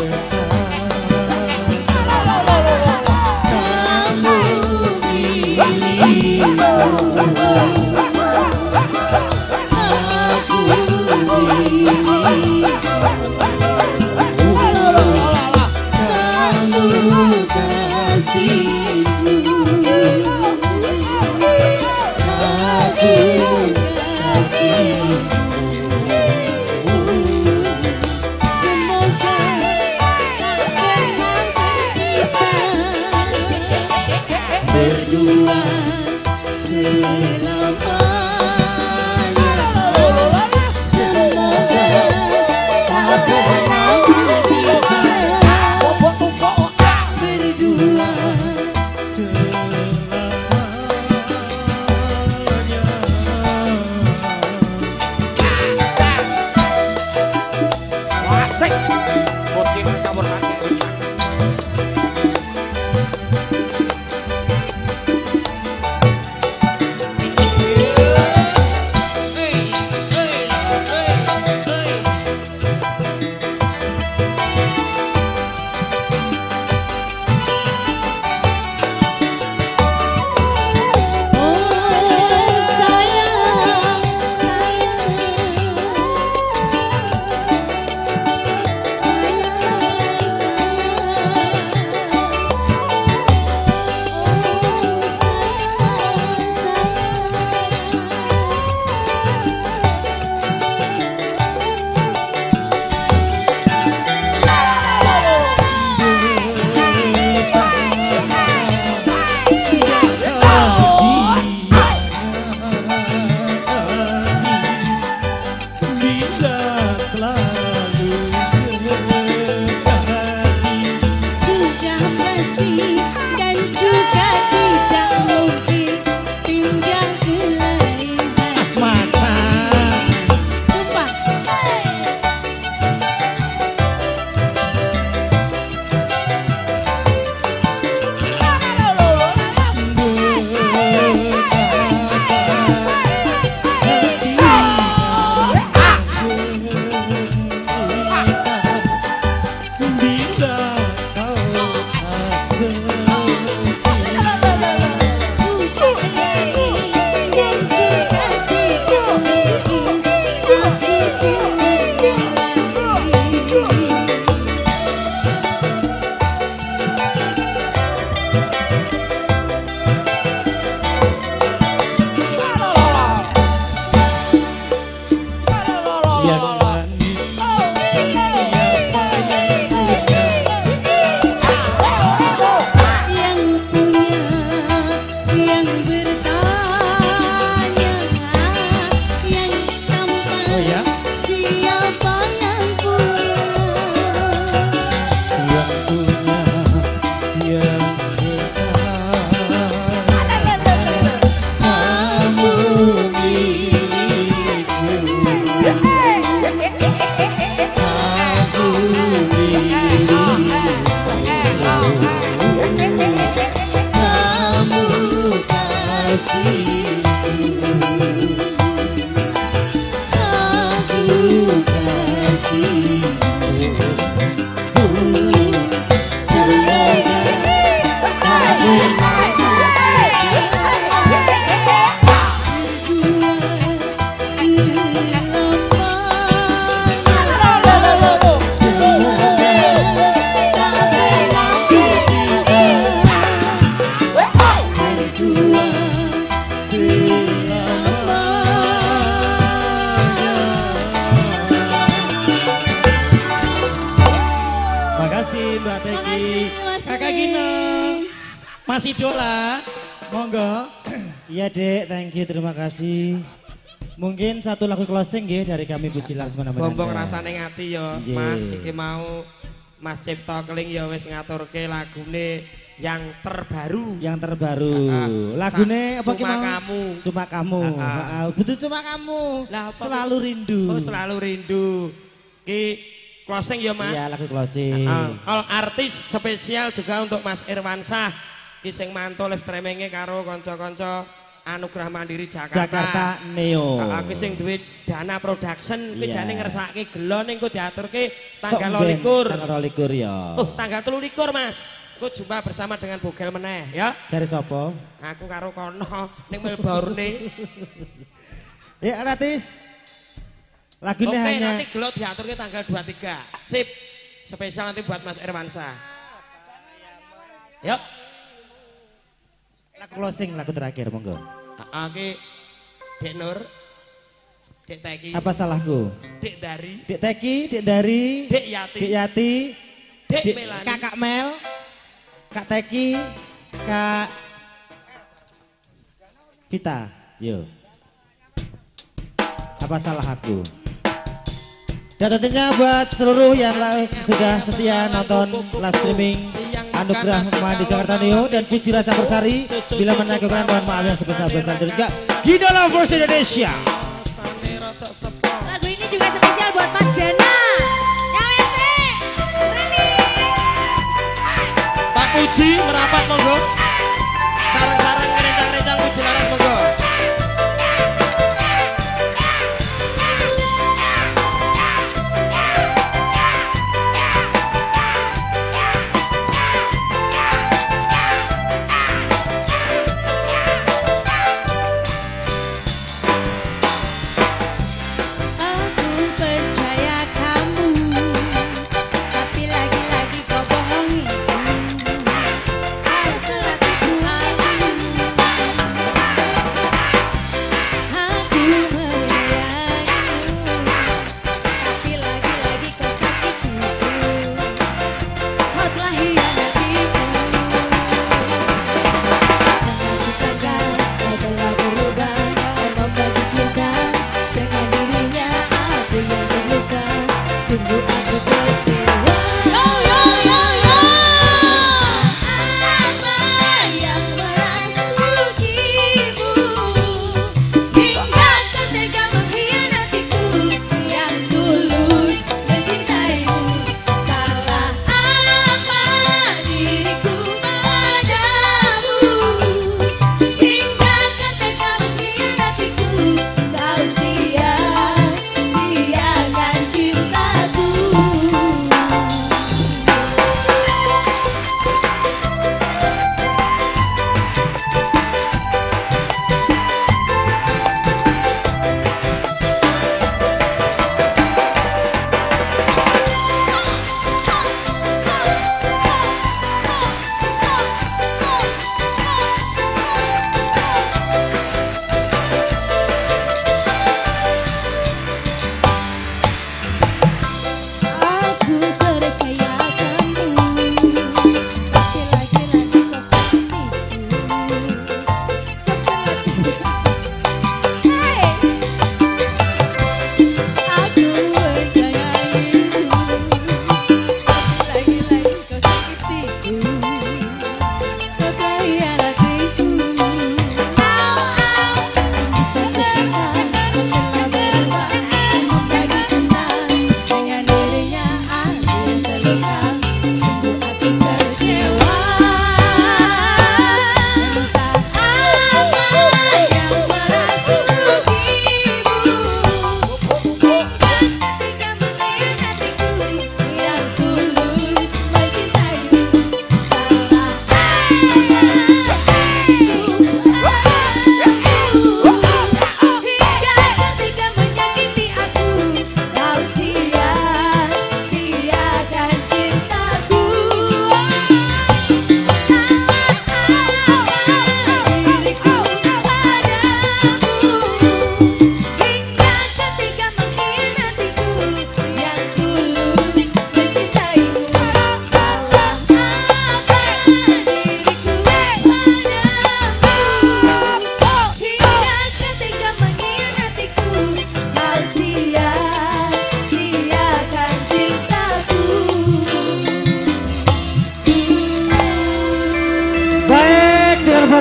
S12: Mbak Teki. Kakak Gina. Mas Idola. Monggo.
S3: Iya Dek, thank you, terima kasih. Mungkin satu lagu closing ya dari kami Puji Laksmana.
S7: Bombong rasane ngati ya, Mas. Iki mau Mas Cipto Keling ya wis ngaturke lagune yang terbaru.
S3: Yang terbaru.
S7: Uh,
S3: Lagune apa
S7: Cuma
S3: mau?
S7: Kamu.
S3: Cuma kamu.
S7: Uh, uh.
S3: Uh, betul cuma kamu.
S7: Lah, apa
S3: selalu rindu.
S7: Oh, selalu rindu. Ki closing ya, Mas.
S3: Iya, lagu closing.
S7: Uh, all artis spesial juga untuk Mas Irwansyah. Ki sing mantu live streaming-e karo kanca-kanca Anugerah Mandiri Jakarta.
S3: Jakarta Neo.
S7: Aku sing duwe Dana Production kuwi
S3: Iya.
S7: jane ngersakake gelon ning ku diaturke
S3: Sok
S7: tanggal
S3: ben,
S7: likur.
S3: Tanggal likur ya.
S7: Oh, tanggal telu likur, Mas. Ku jumpa bersama dengan Bogel meneh ya.
S3: Cari sopo?
S7: Aku karo kono ning Melbourne.
S3: Ya, Ratis. Lagunya
S7: Oke,
S3: hanya
S7: nanti gelon diaturke tanggal dua puluh tiga. Sip. Spesial nanti buat Mas Irwansyah. Yuk.
S3: lagu closing, lagu terakhir monggo.
S7: Oke. Dek Nur. Dek Teki.
S3: Apa salahku?
S7: Dek Dari.
S3: Dek Teki, Dek Dari,
S7: Dek Yati.
S3: Dek Yati,
S7: Dek
S3: Dek
S7: Melani.
S3: Kakak Mel, Kak Teki, Kak Vita. Yo. Apa salah aku? Dan tentunya buat seluruh yang live, sudah setia nonton live streaming Anugerah Pemain di Jakarta Neo dan Puji Rasa Bersari. Bila menaklukkan mohon maaf yang sebesar-besar dan juga Idola Voice Indonesia.
S5: Lagu ini juga spesial buat Mas Dana. Yang W C.
S7: Pak Puji merapat monggo. Sarang-sarang ngerencang-rencang Puji Laras monggo.
S2: Aku percaya kamu, tapi lagi-lagi kau bohongi. Kau telah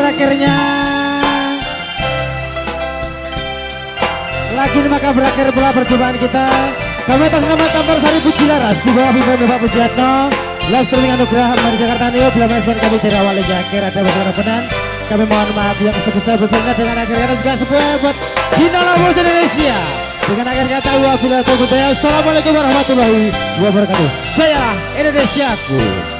S3: berakhirnya lagi ini maka berakhir pula perjumpaan kita. Kami atas nama Campur Sari Puji Laras di bawah pimpin Bapak Pujiatno, live streaming Anugerah Mari Jakarta Neo. Bila manajemen kami dari awal hingga akhir ada beberapa benar. Kami mohon maaf yang sebesar-besarnya dengan akhir kata juga sebuah buat Hina Lampus Indonesia. Dengan akhir kata wabillahi taufiq. Assalamualaikum warahmatullahi wabarakatuh. Saya Indonesiaku.